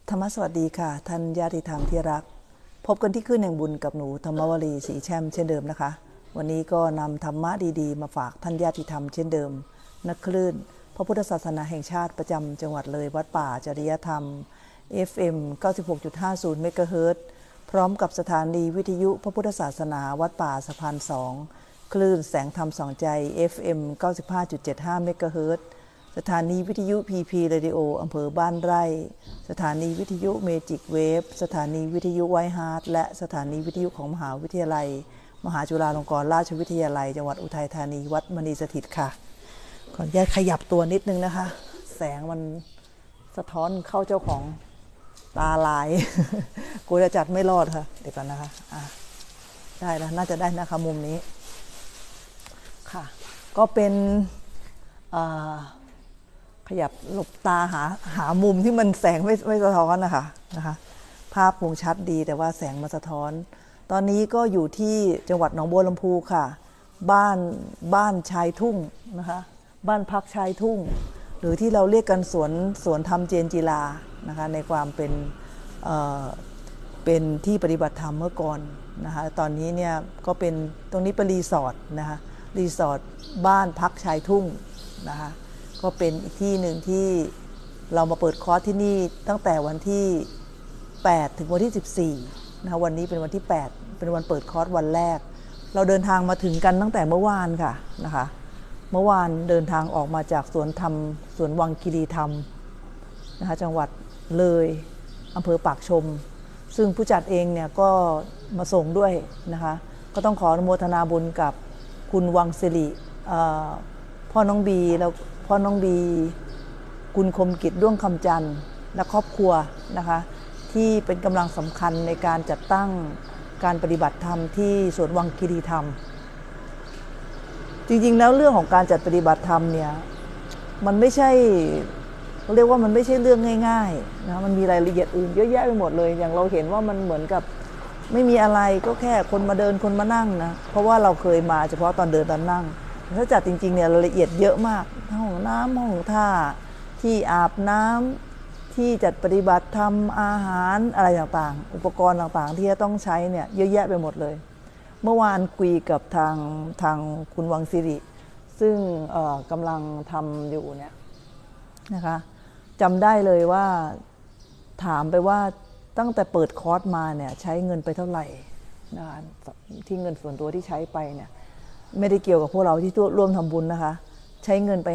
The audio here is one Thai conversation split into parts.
ธรรมสวัสดีค่ะท่านญาติธรรมที่รักพบกันที่ขึ้นแห่งบุญกับหนูธรรมวลีศรีแช่มเช่นเดิมนะคะวันนี้ก็นำธรรมะดีๆมาฝากท่านญาติธรรมเช่นเดิมนักคลื่นพระพุทธศาสนาแห่งชาติประจำจังหวัดเลยวัดป่าจริยธรรม FM 96.50 เมกะเฮิรตซ์พร้อมกับสถานีวิทยุพระพุทธศาสนาวัดป่าสะพาน2คลื่นแสงธรรมสองใจ FM 95.75 เมกะเฮิรตซ์สถานีวิทยุ PP Radio อำเภอบ้านไร่สถานีวิทยุเมจิกเวฟสถานีวิทยุไวท์ฮาร์ทและสถานีวิทยุของมหาวิทยาลัยมหาจุฬาลงกรณราชวิทยาลัยจังหวัดอุทัยธานีวัดมณีสถิตค่ะขออนุญาตขยับตัวนิดนึงนะคะแสงมันสะท้อนเข้าเจ้าของตาลายกูจะจัดไม่รอดค่ะเดี๋ยวก่อนนะคะได้แล้วน่าจะได้นะคะมุมนี้ค่ะก็เป็นขยับหลบตาหามุมที่มันแสงไม่สะท้อนนะคะภาพคงชัดดีแต่ว่าแสงมาสะท้อนตอนนี้ก็อยู่ที่จังหวัดหนองบัวลำพูค่ะบ้านชายทุ่งนะคะบ้านพักชายทุ่งหรือที่เราเรียกกันสวนธรรมเจนจีลานะคะในความเป็นที่ปฏิบัติธรรมเมื่อก่อนนะคะตอนนี้เนี่ยก็เป็นตรงนี้เป็นรีสอร์ทนะคะรีสอร์ทบ้านพักชายทุ่งนะคะก็เป็นอีกที่หนึ่งที่เรามาเปิดคอร์สที่นี่ตั้งแต่วันที่8ถึงวันที่14นะคะวันนี้เป็นวันที่8เป็นวันเปิดคอร์สวันแรกเราเดินทางมาถึงกันตั้งแต่เมื่อวานค่ะนะคะเมื่อวานเดินทางออกมาจากสวนวังคีรีธรรมนะคะจังหวัดเลยอำเภอปากชมซึ่งผู้จัดเองเนี่ยก็มาส่งด้วยนะคะก็ต้องขออนุโมทนาบุญกับคุณวังสิริพ่อน้องบีแล้วพ่อน้องบีคุณคมกิจด้วงคำจันทร์และครอบครัวนะคะที่เป็นกำลังสำคัญในการจัดตั้งการปฏิบัติธรรมที่สวนวังคีรีธรรมจริงๆแล้วเรื่องของการจัดปฏิบัติธรรมเนี่ยมันไม่ใช่เรียกว่ามันไม่ใช่เรื่องง่ายๆนะมันมีรายละเอียดอื่นเยอะแยะไปหมดเลยอย่างเราเห็นว่ามันเหมือนกับไม่มีอะไรก็แค่คนมาเดินคนมานั่งนะเพราะว่าเราเคยมาเฉพาะตอนเดินตอนนั่งถ้าจัดจริงๆเนี่ยรายละเอียดเยอะมากห้องน้ำห้องท่าที่อาบน้ำที่จัดปฏิบัติธรรมอาหารอะไรต่างๆอุปกรณ์ต่างๆที่จะต้องใช้เนี่ยเยอะแยะไปหมดเลยเมื่อวานคุยกับทางคุณวังสิริซึ่งกำลังทำอยู่เนี่ยนะคะจำได้เลยว่าถามไปว่าตั้งแต่เปิดคอร์สมาเนี่ยใช้เงินไปเท่าไหร่นะคะที่เงินส่วนตัวที่ใช้ไปเนี่ยไม่ได้เกี่ยวกับพวกเราที่ร่วมทำบุญนะคะใช้เงินไป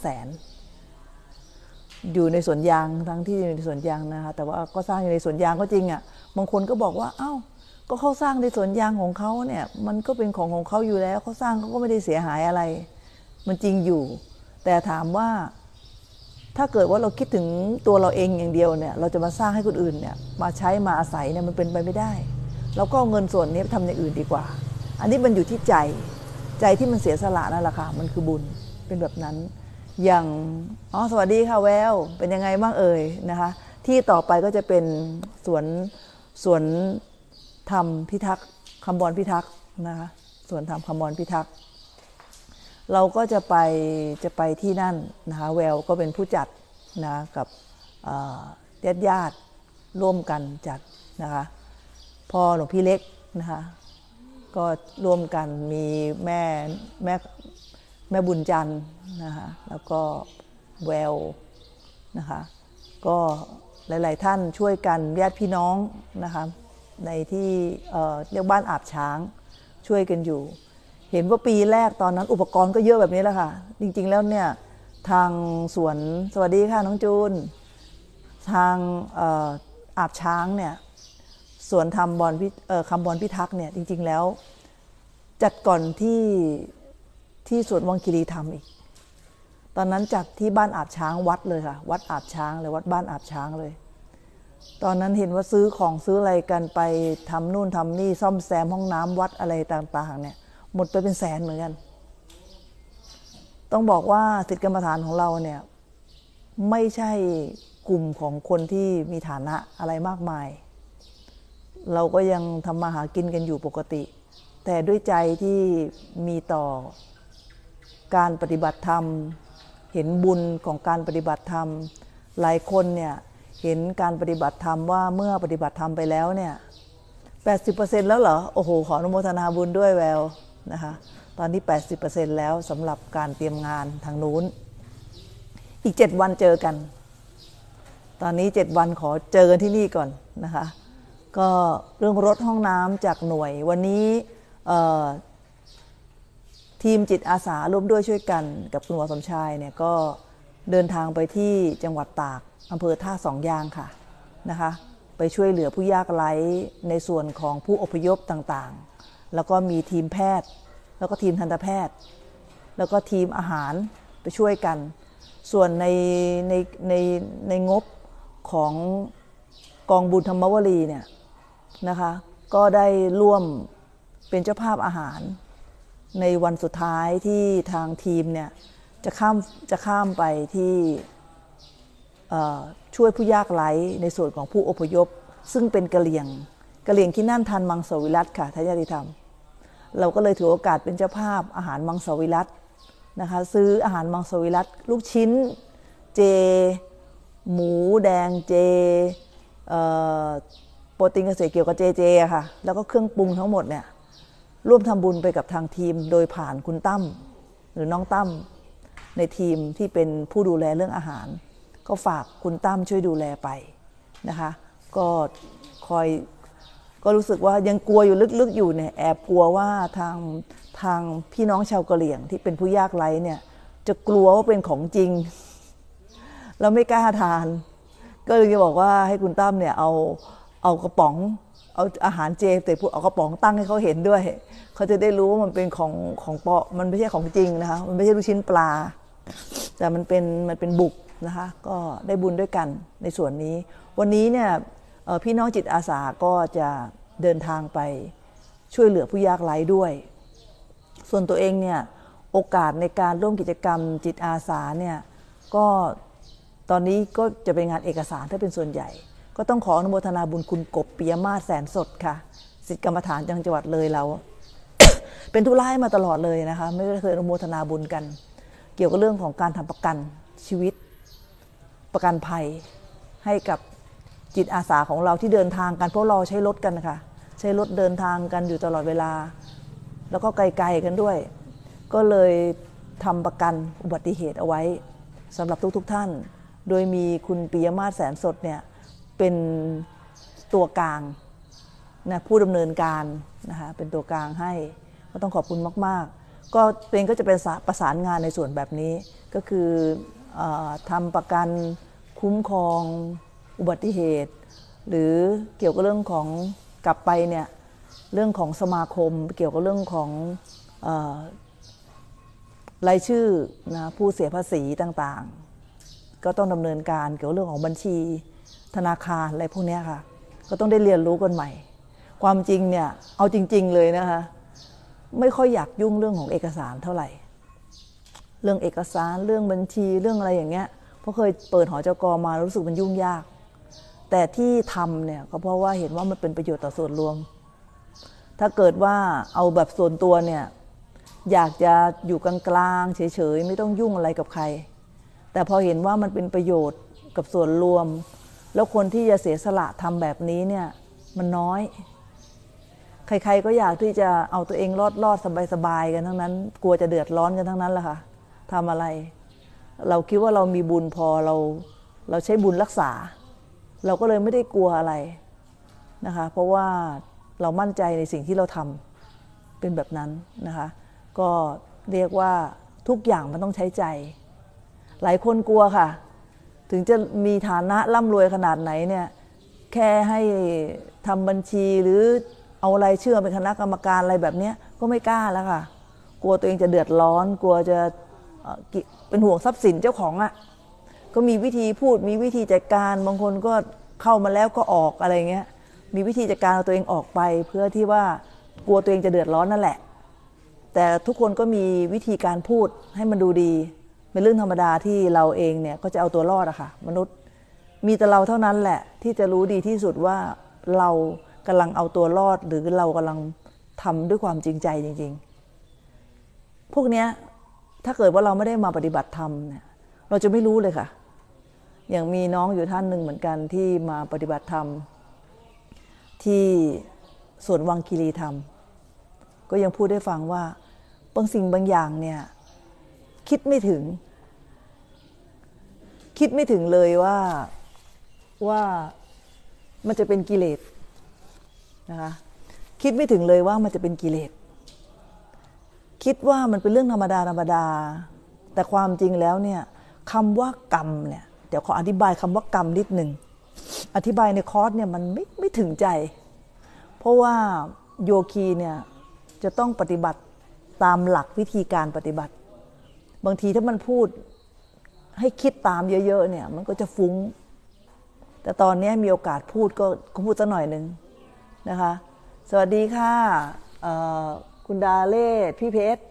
500,000อยู่ในสวนยางทั้งที่อยู่ในสวนยางนะคะแต่ว่าก็สร้างอยู่ในสวนยางก็จริงอ่ะบางคนก็บอกว่าเอ้าก็เขาสร้างในสวนยางของเขาเนี่ยมันก็เป็นของเขาอยู่แล้วเขาสร้างเขาก็ไม่ได้เสียหายอะไรมันจริงอยู่แต่ถามว่าถ้าเกิดว่าเราคิดถึงตัวเราเองอย่างเดียวเนี่ยเราจะมาสร้างให้คนอื่นเนี่ยมาใช้มาอาศัยเนี่ยมันเป็นไปไม่ได้เราก็เอาเงินส่วนนี้ทำอย่างอื่นดีกว่าอันนี้มันอยู่ที่ใจที่มันเสียสละนั่นแหละค่ะมันคือบุญเป็นแบบนั้นอย่างสวัสดีค่ะแววเป็นยังไงบ้างเอ่ยนะคะที่ต่อไปก็จะเป็นสวนธรรมพิทักษ์คำบรพิทักษ์นะคะสวนธรรมคำบรพิทักษ์เราก็จะไปที่นั่นนะคะแววก็เป็นผู้จัดนะกับญาติร่วมกันจัดนะคะพ่อหลวงพี่เล็กนะคะก็ร่วมกันมีแม่บุญจันทร์นะคะแล้วก็แววนะคะก็หลายๆท่านช่วยกันญาติพี่น้องนะคะในที่เรียกบ้านอาบช้างช่วยกันอยู่เห็นว่าปีแรกตอนนั้นอุปกรณ์ก็เยอะแบบนี้แหละค่ะจริงๆแล้วเนี่ยทางสวนสวัสดีค่ะน้องจูนทางอาบช้างเนี่ยสวนธรรมคำบรพิทักษ์เนี่ยจริงๆแล้วจัดก่อนที่สวนวังคีรีธรรมอีกตอนนั้นจัดที่บ้านอาบช้างวัดเลยค่ะวัดอาบช้างเลยวัดบ้านอาบช้างเลยตอนนั้นเห็นว่าซื้อของซื้ออะไรกันไปทำนู่นทำนี่ซ่อมแซมห้องน้ำวัดอะไรต่างๆเนี่ยหมดไปเป็นแสนเหมือนกันต้องบอกว่าศิษย์กรรมฐานของเราเนี่ยไม่ใช่กลุ่มของคนที่มีฐานะอะไรมากมายเราก็ยังทำมาหากินกันอยู่ปกติแต่ด้วยใจที่มีต่อการปฏิบัติธรรมเห็นบุญของการปฏิบัติธรรมหลายคนเนี่ยเห็นการปฏิบัติธรรมว่าเมื่อปฏิบัติธรรมไปแล้วเนี่ย 80% แล้วเหรอโอ้โหขออนุโมทนาบุญด้วยแววนะคะตอนนี้ 80% แล้วสำหรับการเตรียมงานทางนู้นอีก7วันเจอกันตอนนี้7วันขอเจอกันที่นี่ก่อนนะคะก็เรื่องรถห้องน้ำจากหน่วยวันนี้ทีมจิตอาสาร่วมด้วยช่วยกันกับคุณหมอสมชายเนี่ยก็เดินทางไปที่จังหวัดตากอำเภอท่าสองยางค่ะนะคะไปช่วยเหลือผู้ยากไร้ในส่วนของผู้อพยพต่างๆแล้วก็มีทีมแพทย์แล้วก็ทีมทันตแพทย์แล้วก็ทีมอาหารไปช่วยกันส่วนในงบของกองบุญธรรมวลีเนี่ยนะคะก็ได้ร่วมเป็นเจ้าภาพอาหารในวันสุดท้ายที่ทางทีมเนี่ยจะข้ามไปที่ช่วยผู้ยากไร้ในส่วนของผู้อพยพซึ่งเป็นกะเหรี่ยงที่นั่นทานมังสวิรัติค่ะทายาธิธรรมเราก็เลยถือโอกาสเป็นเจ้าภาพอาหารมังสวิรัตินะคะซื้ออาหารมังสวิรัติลูกชิ้นเจหมูแดงเจโปรตีนเกษตรเกี่ยวกับเจค่ะแล้วก็เครื่องปรุงทั้งหมดเนี่ยร่วมทำบุญไปกับทางทีมโดยผ่านคุณตั้มหรือน้องตั้มในทีมที่เป็นผู้ดูแลเรื่องอาหารก็ฝากคุณตั้มช่วยดูแลไปนะคะก็รู้สึกว่ายังกลัวอยู่ลึกๆอยู่เนี่ยแอบกลัวว่าทางพี่น้องชาวกะเหรี่ยงที่เป็นผู้ยากไร้เนี่ยจะกลัวว่าเป็นของจริงเราไม่กล้าทานก็เลยจะบอกว่าให้คุณตั้มเนี่ยเอากระป๋องเอาอาหารเจแต่พูดเอากระป๋องตั้งให้เขาเห็นด้วยเขาจะได้รู้ว่ามันเป็นของเปาะมันไม่ใช่ของจริงนะคะมันไม่ใช่ลูกชิ้นปลาแต่มันเป็นบุกนะคะก็ได้บุญด้วยกันในส่วนนี้วันนี้เนี่ยพี่น้องจิตอาสาก็จะเดินทางไปช่วยเหลือผู้ยากไร้ด้วยส่วนตัวเองเนี่ยโอกาสในการร่วมกิจกรรมจิตอาสาเนี่ยก็ตอนนี้ก็จะเป็นงานเอกสารถ้าเป็นส่วนใหญ่ก็ต้องขออนุโมทนาบุญคุณกบปิยมาศแสนสดค่ะศิษย์กรรมฐานจังหวัดเลยเรา เป็นธุระให้มาตลอดเลยนะคะไม่เคยอนุโมทนาบุญกันเกี่ยวกับเรื่องของการทำประกันชีวิตประกันภัยให้กับจิตอาสาของเราที่เดินทางกันเพราะเราใช้รถกันนะคะใช้รถเดินทางกันอยู่ตลอดเวลาแล้วก็ไกลๆกันด้วยก็เลยทำประกันอุบัติเหตุเอาไว้สำหรับทุกท่านโดยมีคุณปิยมาศแสนสดเนี่ยเป็นตัวกลางนะผู้ดำเนินการนะคะเป็นตัวกลางให้ก็ต้องขอบคุณมากๆก็เป็นก็จะเป็นประสานงานในส่วนแบบนี้ก็คือทำประกันคุ้มครองอุบัติเหตุหรือเกี่ยวกับเรื่องของกลับไปเนี่ยเรื่องของสมาคมเกี่ยวกับเรื่องของรายชื่อนะผู้เสียภาษีต่างๆก็ต้องดำเนินการเกี่ยวกับเรื่องของบัญชีธนาคารอะไรพวกนี้ค่ะก็ต้องได้เรียนรู้กันใหม่ความจริงเนี่ยเอาจริงๆเลยนะคะไม่ค่อยอยากยุ่งเรื่องของเอกสารเท่าไหร่เรื่องเอกสารเรื่องบัญชีเรื่องอะไรอย่างเงี้ยเพราะเคยเปิดหจก.มารู้สึกมันยุ่งยากแต่ที่ทำเนี่ยก็เพราะว่าเห็นว่ามันเป็นประโยชน์ต่อส่วนรวมถ้าเกิดว่าเอาแบบส่วนตัวเนี่ยอยากจะอยู่กลางๆเฉยๆไม่ต้องยุ่งอะไรกับใครแต่พอเห็นว่ามันเป็นประโยชน์กับส่วนรวมแล้วคนที่จะเสียสละทำแบบนี้เนี่ยมันน้อยใครๆก็อยากที่จะเอาตัวเองรอดสบายๆกันทั้งนั้นกลัวจะเดือดร้อนกันทั้งนั้นแหละค่ะทำอะไรเราคิดว่าเรามีบุญพอเราใช้บุญรักษาเราก็เลยไม่ได้กลัวอะไรนะคะเพราะว่าเรามั่นใจในสิ่งที่เราทำเป็นแบบนั้นนะคะก็เรียกว่าทุกอย่างมันต้องใช้ใจหลายคนกลัวค่ะถึงจะมีฐานะร่ำรวยขนาดไหนเนี่ยแค่ให้ทำบัญชีหรือเอาอะไรเชื่อเป็นคณะกรรมการอะไรแบบนี้ก็ไม่กล้าแล้วค่ะกลัวตัวเองจะเดือดร้อนกลัวจะเป็นห่วงทรัพย์สินเจ้าของอ่ะก็มีวิธีพูดมีวิธีจัดการบางคนก็เข้ามาแล้วก็ออกอะไรเงี้ยมีวิธีจัดการเอาตัวเองออกไปเพื่อที่ว่ากลัวตัวเองจะเดือดร้อนนั่นแหละแต่ทุกคนก็มีวิธีการพูดให้มันดูดีเป็นเรื่องธรรมดาที่เราเองเนี่ยก็จะเอาตัวรอดอะค่ะมนุษย์มีแต่เราเท่านั้นแหละที่จะรู้ดีที่สุดว่าเรากำลังเอาตัวรอดหรือเรากำลังทำด้วยความจริงใจจริงๆพวกเนี้ยถ้าเกิดว่าเราไม่ได้มาปฏิบัติธรรมเนี่ยเราจะไม่รู้เลยค่ะอย่างมีน้องอยู่ท่านหนึ่งเหมือนกันที่มาปฏิบัติธรรมที่สวนวังคีรีธรรมก็ยังพูดได้ฟังว่าบางสิ่งบางอย่างเนี่ยคิดไม่ถึงเลยว่ามันจะเป็นกิเลสนะคะคิดไม่ถึงเลยว่ามันจะเป็นกิเลสคิดว่ามันเป็นเรื่องธรรมดาแต่ความจริงแล้วเนี่ยคำว่ากรรมเนี่ยเดี๋ยวขออธิบายคำว่ากรรมนิดหนึ่งอธิบายในคอร์สเนี่ยมันไม่ถึงใจเพราะว่าโยคีเนี่ยจะต้องปฏิบัติตามหลักวิธีการปฏิบัติบางทีถ้ามันพูดให้คิดตามเยอะๆเนี่ยมันก็จะฟุ้งแต่ตอนนี้มีโอกาสพูดก็พูดสักหน่อยหนึ่งนะคะสวัสดีค่ะคุณดาเล่พี่เพชร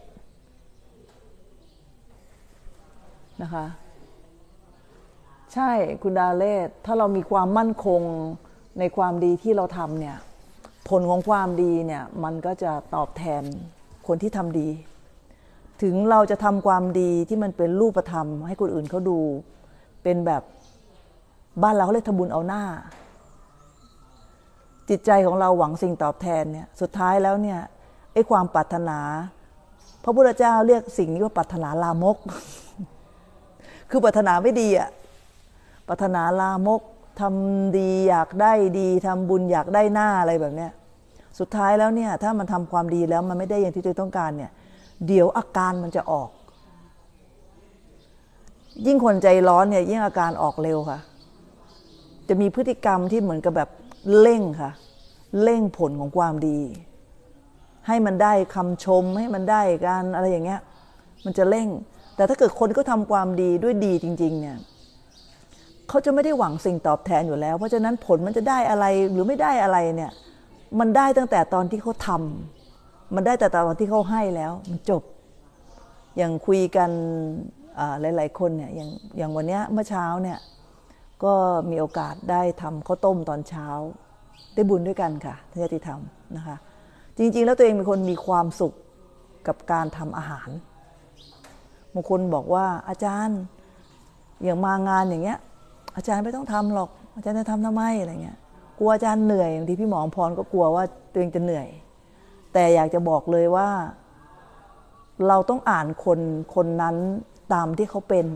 นะคะใช่คุณดาเล่ถ้าเรามีความมั่นคงในความดีที่เราทำเนี่ยผลของความดีเนี่ยมันก็จะตอบแทนคนที่ทำดีถึงเราจะทำความดีที่มันเป็นรูปธรรมให้คนอื่นเขาดูเป็นแบบบ้านเราเขาเรียกทำบุญเอาหน้าจิตใจของเราหวังสิ่งตอบแทนเนี่ยสุดท้ายแล้วเนี่ยไอ้ความปรารถนาพระพุทธเจ้าเรียกสิ่งนี้ว่าปรารถนาลามก คือปรารถนาไม่ดีอ่ะปรารถนาลามกทำดีอยากได้ดีทำบุญอยากได้หน้าอะไรแบบเนี้ยสุดท้ายแล้วเนี่ยถ้ามันทำความดีแล้วมันไม่ได้อย่างที่ตัวต้องการเนี่ยเดี๋ยวอาการมันจะออกยิ่งคนใจร้อนเนี่ยยิ่งอาการออกเร็วค่ะจะมีพฤติกรรมที่เหมือนกับแบบเร่งค่ะเร่งผลของความดีให้มันได้คำชมให้มันได้การอะไรอย่างเงี้ยมันจะเร่งแต่ถ้าเกิดคนก็ทำความดีด้วยดีจริงๆเนี่ยเขาจะไม่ได้หวังสิ่งตอบแทนอยู่แล้วเพราะฉะนั้นผลมันจะได้อะไรหรือไม่ได้อะไรเนี่ยมันได้ตั้งแต่ตอนที่เขาทำมันได้แต่ตอนที่เขาให้แล้วมันจบอย่างคุยกันหลายๆคนเนี่ยอย่างวันนี้เมื่อเช้าเนี่ยก็มีโอกาสได้ทำข้าวต้มตอนเช้าได้บุญด้วยกันค่ะญาติธรรมนะคะจริงๆแล้วตัวเองเป็นคนมีความสุขกับการทำอาหารบางคนบอกว่าอาจารย์อย่างมางานอย่างเงี้ยอาจารย์ไม่ต้องทำหรอกอาจารย์จะทำทำไมอะไรเงี้ยกลัวอาจารย์เหนื่อยบางทีพี่หมอพรก็กลัวว่าตัวเองจะเหนื่อยแต่อยากจะบอกเลยว่าเราต้องอ่านคนนั้นตามที่เขาเป็น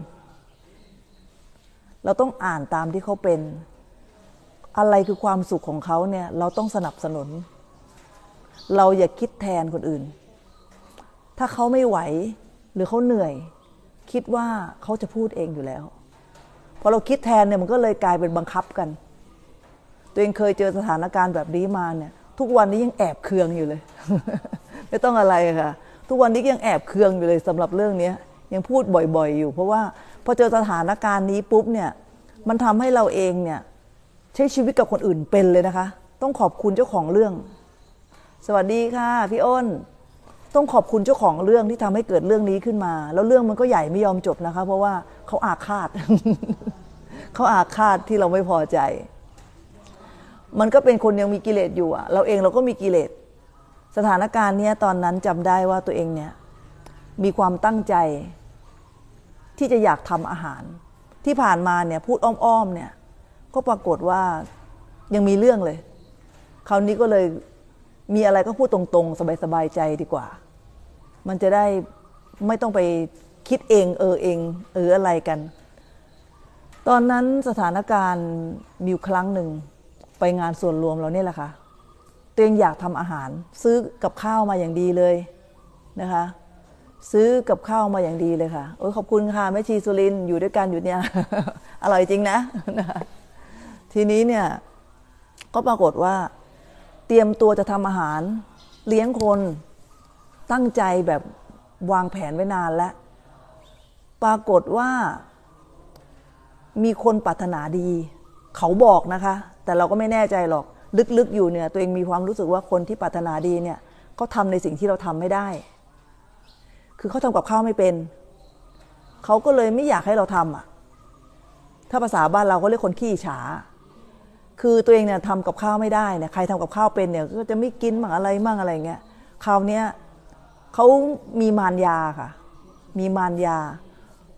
เราต้องอ่านตามที่เขาเป็นอะไรคือความสุขของเขาเนี่ยเราต้องสนับสนุนเราอย่าคิดแทนคนอื่นถ้าเขาไม่ไหวหรือเขาเหนื่อยคิดว่าเขาจะพูดเองอยู่แล้วพอเราคิดแทนเนี่ยมันก็เลยกลายเป็นบังคับกันตัวเองเคยเจอสถานการณ์แบบนี้มาเนี่ยทุกวันนี้ยังแอบเคืองอยู่เลย ไม่ต้องอะไรค่ะทุกวันนี้ยังแอบเคืองอยู่เลยสำหรับเรื่องนี้ยังพูดบ่อยๆอยู่เพราะว่าพอเจอสถานการณ์นี้ปุ๊บเนี่ยมันทำให้เราเองเนี่ยใช้ชีวิตกับคนอื่นเป็นเลยนะคะต้องขอบคุณเจ้าของเรื่องสวัสดีค่ะพี่อ้นต้องขอบคุณเจ้าของเรื่องที่ทำให้เกิดเรื่องนี้ขึ้นมาแล้วเรื่องมันก็ใหญ่ไม่ยอมจบนะคะเพราะว่าเขาอาฆาต เขาอาฆาตที่เราไม่พอใจมันก็เป็นคนยังมีกิเลสอยู่เราเองเราก็มีกิเลสสถานการณ์นี้ตอนนั้นจำได้ว่าตัวเองเนี่ยมีความตั้งใจที่จะอยากทำอาหารที่ผ่านมาเนี่ยพูดอ้อมๆเนี่ยก็ปรากฏว่ายังมีเรื่องเลยคราวนี้ก็เลยมีอะไรก็พูดตรงๆสบายๆใจดีกว่ามันจะได้ไม่ต้องไปคิดเองอะไรกันตอนนั้นสถานการณ์มีครั้งหนึ่งไปงานส่วนรวมเราเนี่ยแหละค่ะตัวเองอยากทำอาหารซื้อกับข้าวมาอย่างดีเลยนะคะซื้อกับข้าวมาอย่างดีเลยค่ะขอบคุณค่ะแม่ชีสุรินทร์อยู่ด้วยกันอยู่เนี่ย อร่อยจริงนะ ทีนี้เนี่ยก็ปรากฏว่าเตรียมตัวจะทำอาหารเลี้ยงคนตั้งใจแบบวางแผนไว้นานแล้วปรากฏว่ามีคนปรารถนาดีเขาบอกนะคะแต่เราก็ไม่แน่ใจหรอกลึกๆอยู่เนี่ยตัวเองมีความรู้สึกว่าคนที่ปรารถนาดีเนี่ยเขาทำในสิ่งที่เราทำไม่ได้คือเขาทำกับข้าวไม่เป็นเขาก็เลยไม่อยากให้เราทำถ้าภาษาบ้านเราก็เรียกคนขี้ฉาคือตัวเองเนี่ยทำกับข้าวไม่ได้เนี่ยใครทำกับข้าวเป็นเนี่ยก็จะไม่กินมั่งอะไรเงี้ยคราวนี้เขามีมารยาค่ะมีมารยา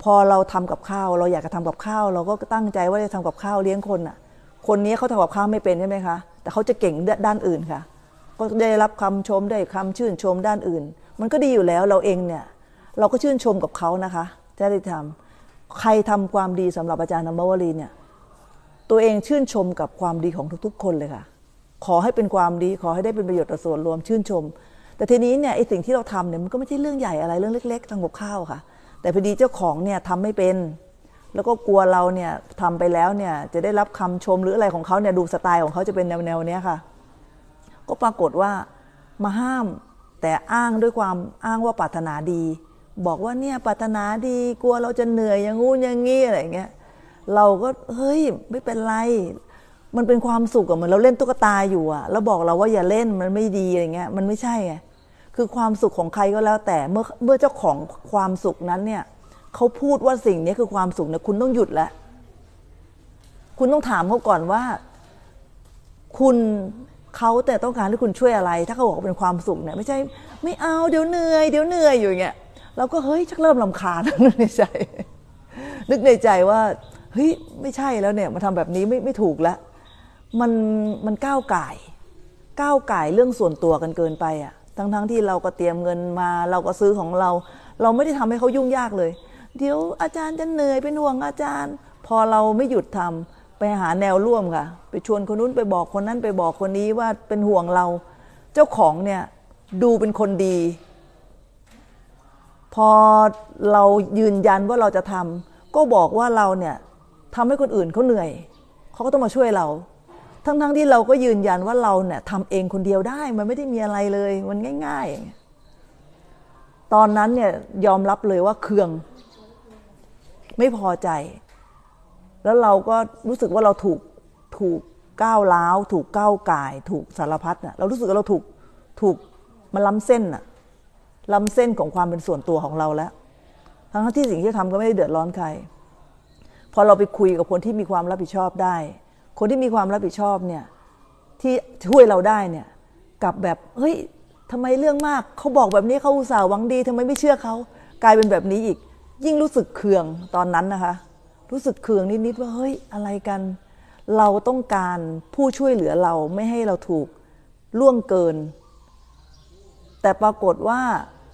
พอเราทำกับข้าวเราอยากจะทำกับข้าวเราก็ตั้งใจว่าจะทำกับข้าวเลี้ยงคนอ่ะคนนี้เขาทำกับข้าวไม่เป็นใช่ไหมคะแต่เขาจะเก่งด้านอื่นค่ะก็ได้รับคำชมได้คำชื่นชมด้านอื่นมันก็ดีอยู่แล้วเราเองเนี่ยเราก็ชื่นชมกับเขานะคะจะได้ทำใครทำความดีสำหรับอาจารย์ธรรมวลีเนี่ยตัวเองชื่นชมกับความดีของทุกๆคนเลยค่ะขอให้เป็นความดีขอให้ได้เป็นประโยชน์ต่อส่วนรวมชื่นชมแต่ทีนี้เนี่ยไอ้สิ่งที่เราทำเนี่ยมันก็ไม่ใช่เรื่องใหญ่อะไรเรื่องเล็กๆทำกับข้าวค่ะแต่พอดีเจ้าของเนี่ยทำไม่เป็นแล้วก็กลัวเราเนี่ยทำไปแล้วเนี่ยจะได้รับคำชมหรืออะไรของเขาเนี่ยดูสไตล์ของเขาจะเป็นแนวเนี้ยค่ะก็ปรากฏว่ามาห้ามแต่อ้างด้วยความอ้างว่าปรารถนาดีบอกว่าเนี่ยปรารถนาดีกลัวเราจะเหนื่อยอย่างงู้นอย่างงี้อะไรอย่างเงี้ยเราก็เฮ้ยไม่เป็นไรมันเป็นความสุขอะเหมือนเราเล่นตุ๊กตาอยู่อะแล้วบอกเราว่าอย่าเล่นมันไม่ดีอะไรเงี้ยมันไม่ใช่ไงคือความสุขของใครก็แล้วแต่เมื่อเจ้าของความสุขนั้นเนี่ยเขาพูดว่าสิ่งนี้คือความสุขเนี่ยคุณต้องหยุดแล้วคุณต้องถามเขาก่อนว่าคุณเขาแต่ต้องการให้คุณช่วยอะไรถ้าเขาบอกว่าเป็นความสุขเนี่ยไม่ใช่ไม่เอาเดี๋ยวเหนื่อยอยู่อย่างเงี้ยเราก็เฮ้ยชักเริ่มรำคาญนึกในใจว่าเฮ้ยไม่ใช่แล้วเนี่ยมาทำแบบนี้ไม่ถูกแล้วมันก้าวก่ายเรื่องส่วนตัวกันเกินไปอ่ะทั้งที่เราก็เตรียมเงินมาเราก็ซื้อของเราไม่ได้ทำให้เขายุ่งยากเลยเดี๋ยวอาจารย์จะเหนื่อยเป็นห่วงอาจารย์พอเราไม่หยุดทำไปหาแนวร่วมค่ะไปชวนคนนู้นไปบอกคนนั้นไปบอกคนนี้ว่าเป็นห่วงเราเจ้าของเนี่ยดูเป็นคนดีพอเรายืนยันว่าเราจะทำก็บอกว่าเราเนี่ยทำให้คนอื่นเขาเหนื่อยเขาก็ต้องมาช่วยเราทั้งที่เราก็ยืนยันว่าเราเนี่ยทำเองคนเดียวได้มันไม่ได้มีอะไรเลยมันง่ายๆตอนนั้นเนี่ยยอมรับเลยว่าเคืองไม่พอใจแล้วเราก็รู้สึกว่าเราถูกก้าวร้าวถูกก้าวก่ายถูกสารพัดน่ะเรารู้สึกว่าเราถูกมันล้ำเส้นน่ะล้ำเส้นของความเป็นส่วนตัวของเราแล้วทั้งที่สิ่งที่ทำก็ไม่ได้เดือดร้อนใครพอเราไปคุยกับคนที่มีความรับผิดชอบได้คนที่มีความรับผิดชอบเนี่ยที่ช่วยเราได้เนี่ยกับแบบเฮ้ยทำไมเรื่องมากเขาบอกแบบนี้เขาอุตส่าห์หวังดีทำไมไม่เชื่อเขากลายเป็นแบบนี้อีกยิ่งรู้สึกเคืองตอนนั้นนะคะรู้สึกเคืองนิดๆว่าเฮ้ยอะไรกันเราต้องการผู้ช่วยเหลือเราไม่ให้เราถูกล่วงเกินแต่ปรากฏว่า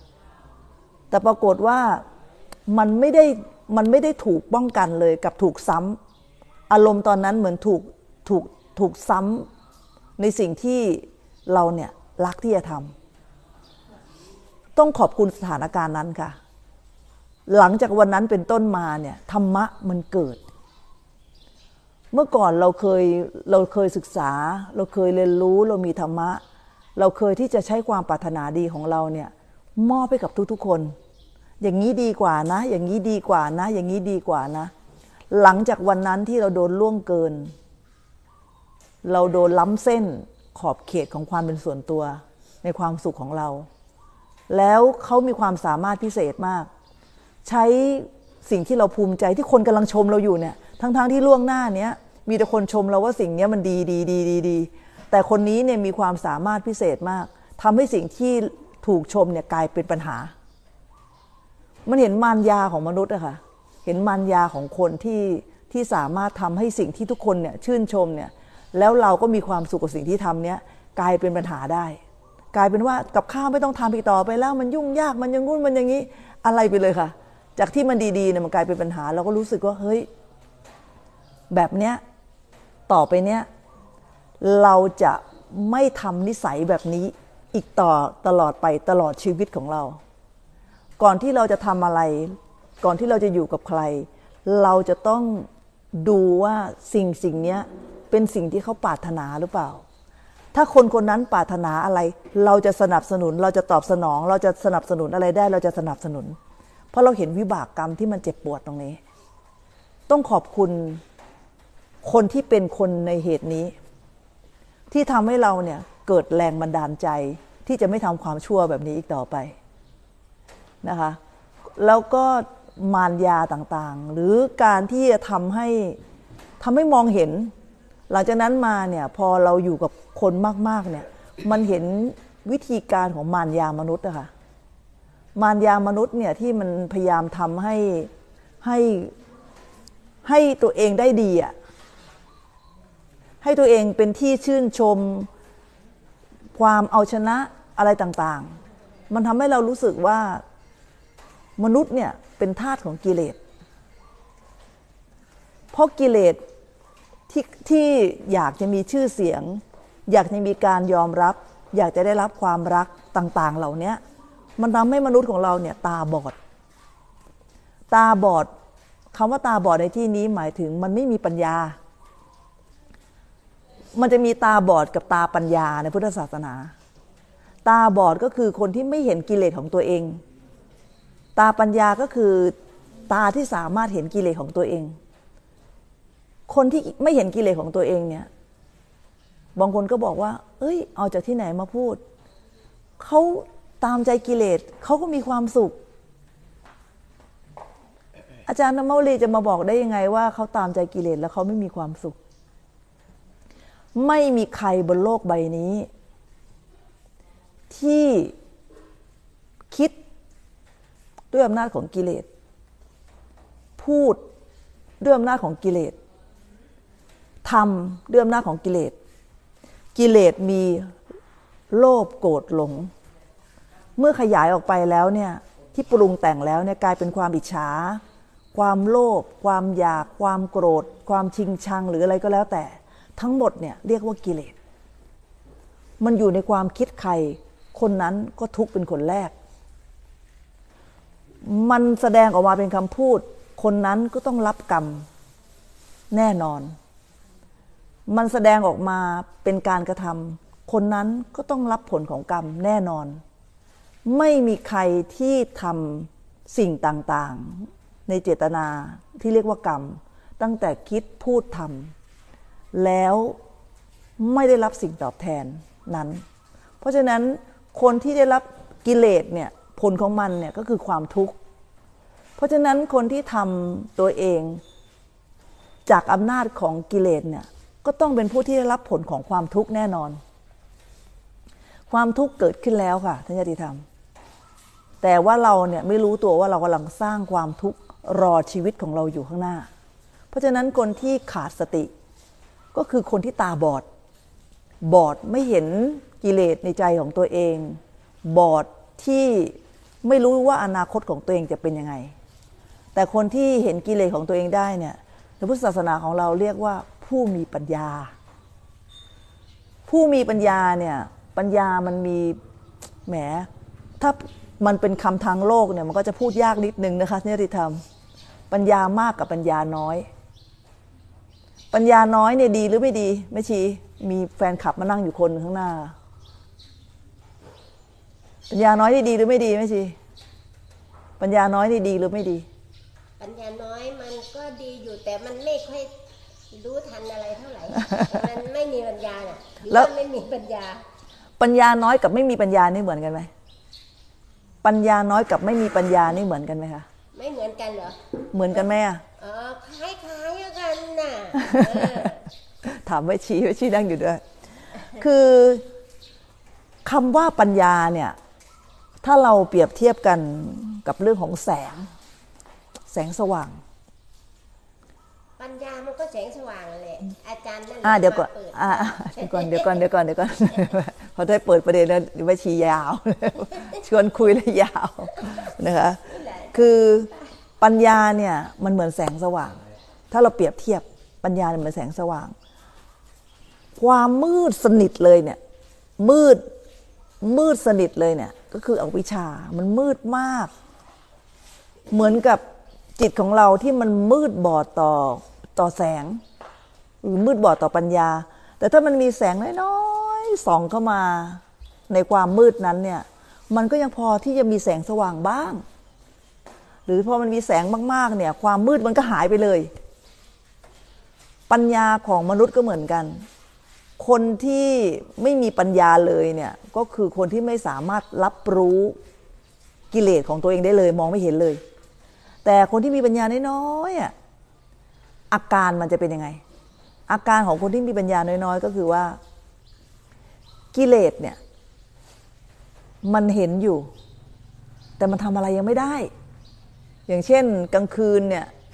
มันไม่ได้ถูกป้องกันเลยกับถูกซ้ำอารมณ์ตอนนั้นเหมือนถูกซ้ำในสิ่งที่เราเนี่ยรักที่จะทำต้องขอบคุณสถานการณ์นั้นค่ะหลังจากวันนั้นเป็นต้นมาเนี่ยธรรมะมันเกิดเมื่อก่อนเราเคยศึกษาเราเคยเรียนรู้เรามีธรรมะเราเคยที่จะใช้ความปรารถนาดีของเราเนี่ยมอบให้กับทุกๆคนอย่างนี้ดีกว่านะอย่างนี้ดีกว่านะอย่างนี้ดีกว่านะหลังจากวันนั้นที่เราโดนล่วงเกินเราโดนล้ำเส้นขอบเขตของความเป็นส่วนตัวในความสุขของเราแล้วเขามีความสามารถพิเศษมากใช้สิ่งที่เราภูมิใจที่คนกำลังชมเราอยู่เนี่ยทั้งที่ล่วงหน้าเนี้ยมีแต่คนชมเราว่าสิ่งนี้มันดีแต่คนนี้เนี่ยมีความสามารถพิเศษมากทำให้สิ่งที่ถูกชมเนี่ยกลายเป็นปัญหามันเห็นมารยาของมนุษย์อะค่ะเห็นมารยาของคนที่สามารถทำให้สิ่งที่ทุกคนเนี่ยชื่นชมเนี่ยแล้วเราก็มีความสุขกับสิ่งที่ทำเนี้ยกลายเป็นปัญหาได้กลายเป็นว่ากับข้าวไม่ต้องทำอีกต่อไปแล้วมันยุ่งยากมันยังงุ่นมันอย่างนี้อะไรไปเลยค่ะจากที่มันดีๆเนี่ยมันกลายเป็นปัญหาเราก็รู้สึกว่าเฮ้ยแบบเนี้ยต่อไปเนี้ยเราจะไม่ทำนิสัยแบบนี้อีกตลอดไปตลอดชีวิตของเราก่อนที่เราจะทำอะไรก่อนที่เราจะอยู่กับใครเราจะต้องดูว่าสิ่งนี้เป็นสิ่งที่เขาปรารถนาหรือเปล่าถ้าคนนั้นปรารถนาอะไรเราจะสนับสนุนเราจะตอบสนองเราจะสนับสนุนอะไรได้เราจะสนับสนุนเพราะเราเห็นวิบากกรรมที่มันเจ็บปวดตรงนี้ต้องขอบคุณคนที่เป็นคนในเหตุนี้ที่ทำให้เราเนี่ยเกิดแรงบันดาลใจที่จะไม่ทำความชั่วแบบนี้อีกต่อไปนะคะแล้วก็มารยาต่างๆหรือการที่จะทำให้มองเห็นหลังจากนั้นมาเนี่ยพอเราอยู่กับคนมากๆเนี่ยมันเห็นวิธีการของมารยามนุษย์นะคะมารยามนุษย์เนี่ยที่มันพยายามทำให้ให้ให้ตัวเองได้ดีอ่ะให้ตัวเองเป็นที่ชื่นชมความเอาชนะอะไรต่างๆมันทำให้เรารู้สึกว่ามนุษย์เนี่ยเป็นทาสของกิเลสเพราะกิเลสที่อยากจะมีชื่อเสียงอยากจะมีการยอมรับอยากจะได้รับความรักต่างๆเหล่านี้มันทำให้มนุษย์ของเราเนี่ยตาบอดคำว่าตาบอดในที่นี้หมายถึงมันไม่มีปัญญามันจะมีตาบอดกับตาปัญญาในพุทธศาสนาตาบอดก็คือคนที่ไม่เห็นกิเลสของตัวเองตาปัญญาก็คือตาที่สามารถเห็นกิเลสของตัวเองคนที่ไม่เห็นกิเลสของตัวเองเนี่ยบางคนก็บอกว่าเอ้ยเอาจากที่ไหนมาพูดเขาตามใจกิเลสเขาก็มีความสุขอาจารย์นมวลีจะมาบอกได้ยังไงว่าเขาตามใจกิเลสแล้วเขาไม่มีความสุขไม่มีใครบนโลกใบนี้ที่คิดด้วยอำนาจของกิเลสพูดด้วยอำนาจของกิเลสทำด้วยอำนาจของกิเลสกิเลสมีโลภโกรธหลงเมื่อขยายออกไปแล้วเนี่ยที่ปรุงแต่งแล้วเนี่ยกลายเป็นความอิจฉาความโลภความอยากความโกรธความชิงชังหรืออะไรก็แล้วแต่ทั้งหมดเนี่ยเรียกว่ากิเลสมันอยู่ในความคิดใครคนนั้นก็ทุกข์เป็นคนแรกมันแสดงออกมาเป็นคำพูดคนนั้นก็ต้องรับกรรมแน่นอนมันแสดงออกมาเป็นการกระทำคนนั้นก็ต้องรับผลของกรรมแน่นอนไม่มีใครที่ทำสิ่งต่างๆในเจตนาที่เรียกว่ากรรมตั้งแต่คิดพูดทำแล้วไม่ได้รับสิ่งตอบแทนนั้นเพราะฉะนั้นคนที่ได้รับกิเลสเนี่ยผลของมันเนี่ยก็คือความทุกข์เพราะฉะนั้นคนที่ทำตัวเองจากอำนาจของกิเลสเนี่ยก็ต้องเป็นผู้ที่ได้รับผลของความทุกข์แน่นอนความทุกข์เกิดขึ้นแล้วค่ะท่านญาติธรรมแต่ว่าเราเนี่ยไม่รู้ตัวว่าเรากำลังสร้างความทุกข์รอชีวิตของเราอยู่ข้างหน้าเพราะฉะนั้นคนที่ขาดสติก็คือคนที่ตาบอดไม่เห็นกิเลสในใจของตัวเองบอดที่ไม่รู้ว่าอนาคตของตัวเองจะเป็นยังไงแต่คนที่เห็นกิเลสของตัวเองได้เนี่ยในพุทธศาสนาของเราเรียกว่าผู้มีปัญญาผู้มีปัญญาเนี่ยปัญญามันมีแหมถ้ามันเป็นคำทางโลกเนี่ยมันก็จะพูดยากนิดนึงนะคะนิติธรรมปัญญามากกับปัญญาน้อยปัญญาน้อยเนี่ยดีหรือไม่ดีแม่ชีมีแฟนคลับมานั่งอยู่คนข้างหน้าปัญญาน้อยนี่ดีหรือไม่ดีแม่ชีปัญญาน้อยนี่ดีหรือไม่ดีปัญญาน้อยมันก็ดีอยู่แต่มันไม่ค่อยรู้ทันอะไรเท่าไหร่มันไม่มีปัญญาน่ะแล้วไม่มีปัญญาปัญญาน้อยกับไม่มีปัญญานี่เหมือนกันไหมปัญญาน้อยกับไม่มีปัญญานี่เหมือนกันไหมคะไม่เหมือนกันเหรอเหมือนกันไหมอ่ะคล้ายๆกันน่ะถามแม่ชีนั่งอยู่ด้วยคือคำว่าปัญญาเนี่ยถ้าเราเปรียบเทียบกันกับเรื่องของแสงสว่างปัญญามันก็แสงสว่างแหละอาจารย์นั่นเดี๋ยวก่อนเดี๋ยวก่อนพอได้เปิดประเด็นแล้วแม่ชียาวชวนคุยเลยยาวนะคะคือปัญญาเนี่ยมันเหมือนแสงสว่างถ้าเราเปรียบเทียบปัญญาเหมือนแสงสว่างความมืดสนิทเลยเนี่ยมืดสนิทเลยเนี่ยก็คืออวิชชามันมืดมากเหมือนกับจิตของเราที่มันมืดบอดต่อแสงหรือมืดบอดต่อปัญญาแต่ถ้ามันมีแสงน้อยๆส่องเข้ามาในความมืดนั้นเนี่ยมันก็ยังพอที่จะมีแสงสว่างบ้างหรือพอมันมีแสงมากๆเนี่ยความมืดมันก็หายไปเลยปัญญาของมนุษย์ก็เหมือนกันคนที่ไม่มีปัญญาเลยเนี่ยก็คือคนที่ไม่สามารถรับรู้กิเลสของตัวเองได้เลยมองไม่เห็นเลยแต่คนที่มีปัญญาน้อยๆอาการมันจะเป็นยังไงอาการของคนที่มีปัญญาน้อยๆก็คือว่ากิเลสเนี่ยมันเห็นอยู่แต่มันทำอะไรยังไม่ได้อย่างเช่นกลางคืนเนี่ย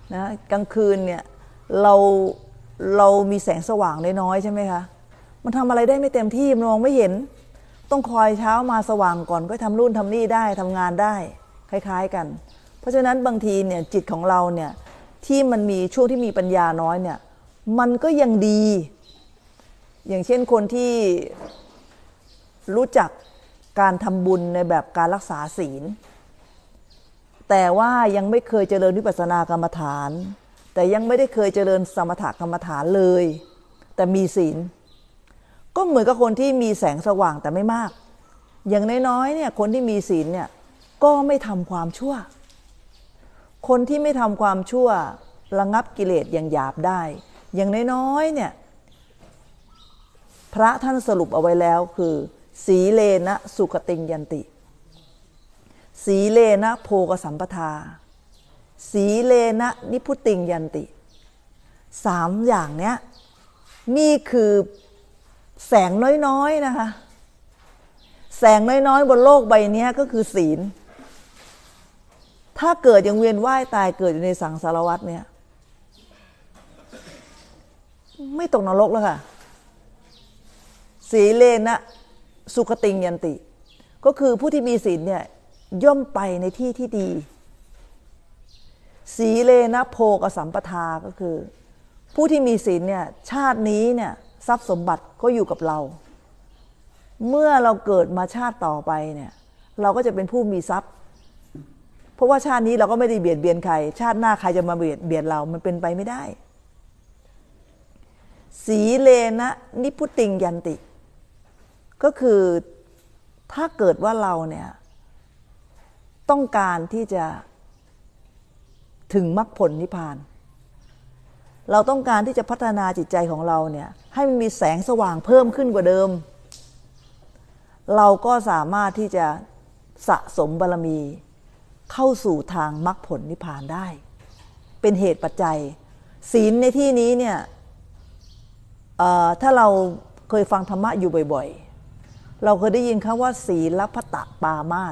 นะกลางคืนเนี่ยเรามีแสงสว่างน้อยๆใช่ไหมคะมันทำอะไรได้ไม่เต็มที่มองไม่เห็นต้องคอยเช้ามาสว่างก่อนก็ทำนู่นทำนี่ได้ทำงานได้คล้ายๆกันเพราะฉะนั้นบางทีเนี่ยจิตของเราเนี่ยที่มันมีช่วงที่มีปัญญาน้อยเนี่ยมันก็ยังดีอย่างเช่นคนที่รู้จักการทำบุญในแบบการรักษาศีลแต่ว่ายังไม่เคยเจริญวิปัสสนากรรมฐานแต่ยังไม่ได้เคยเจริญสมถกรรมฐานเลยแต่มีศีลก็เหมือนกับคนที่มีแสงสว่างแต่ไม่มากอย่างน้อยๆเนี่ยคนที่มีศีลเนี่ยก็ไม่ทำความชั่วคนที่ไม่ทำความชั่วระงับกิเลสอย่างหยาบได้อย่างน้อยๆเนี่ยพระท่านสรุปเอาไว้แล้วคือสีเลนะสุขติงยันติสีเลนะโภคสัมปทาสีเลนะนิพุติงยันติ3อย่างเนี้ยนี่คือแสงน้อยๆนะคะแสงน้อยๆบนโลกใบนี้ก็คือศีลถ้าเกิดยังเวียนว่ายตายเกิดอยู่ในสังสารวัฏเนี่ยไม่ตกนรกแล้วค่ะสีเลนะสุขติงยันติก็คือผู้ที่มีศีลเนี่ยย่อมไปในที่ที่ดีสีเลนะโภคสัมปทาก็คือผู้ที่มีศีลเนี่ยชาตินี้เนี่ยทรัพย์สมบัติก็อยู่กับเราเมื่อเราเกิดมาชาติต่อไปเนี่ยเราก็จะเป็นผู้มีทรัพย์เพราะว่าชาตินี้เราก็ไม่ได้เบียดเบียนใครชาติหน้าใครจะมาเบียดเรามันเป็นไปไม่ได้สีเลนะนิพุติงยันติก็คือถ้าเกิดว่าเราเนี่ยต้องการที่จะถึงมรรคผลนิพพานเราต้องการที่จะพัฒนาจิตใจของเราเนี่ยให้มันมีแสงสว่างเพิ่มขึ้นกว่าเดิมเราก็สามารถที่จะสะสมบารมีเข้าสู่ทางมรรคผลนิพพานได้เป็นเหตุปัจจัยศีลในที่นี้เนี่ยถ้าเราเคยฟังธรรมะอยู่บ่อยๆเราเคยได้ยินคำว่าศีลพัตตปามาส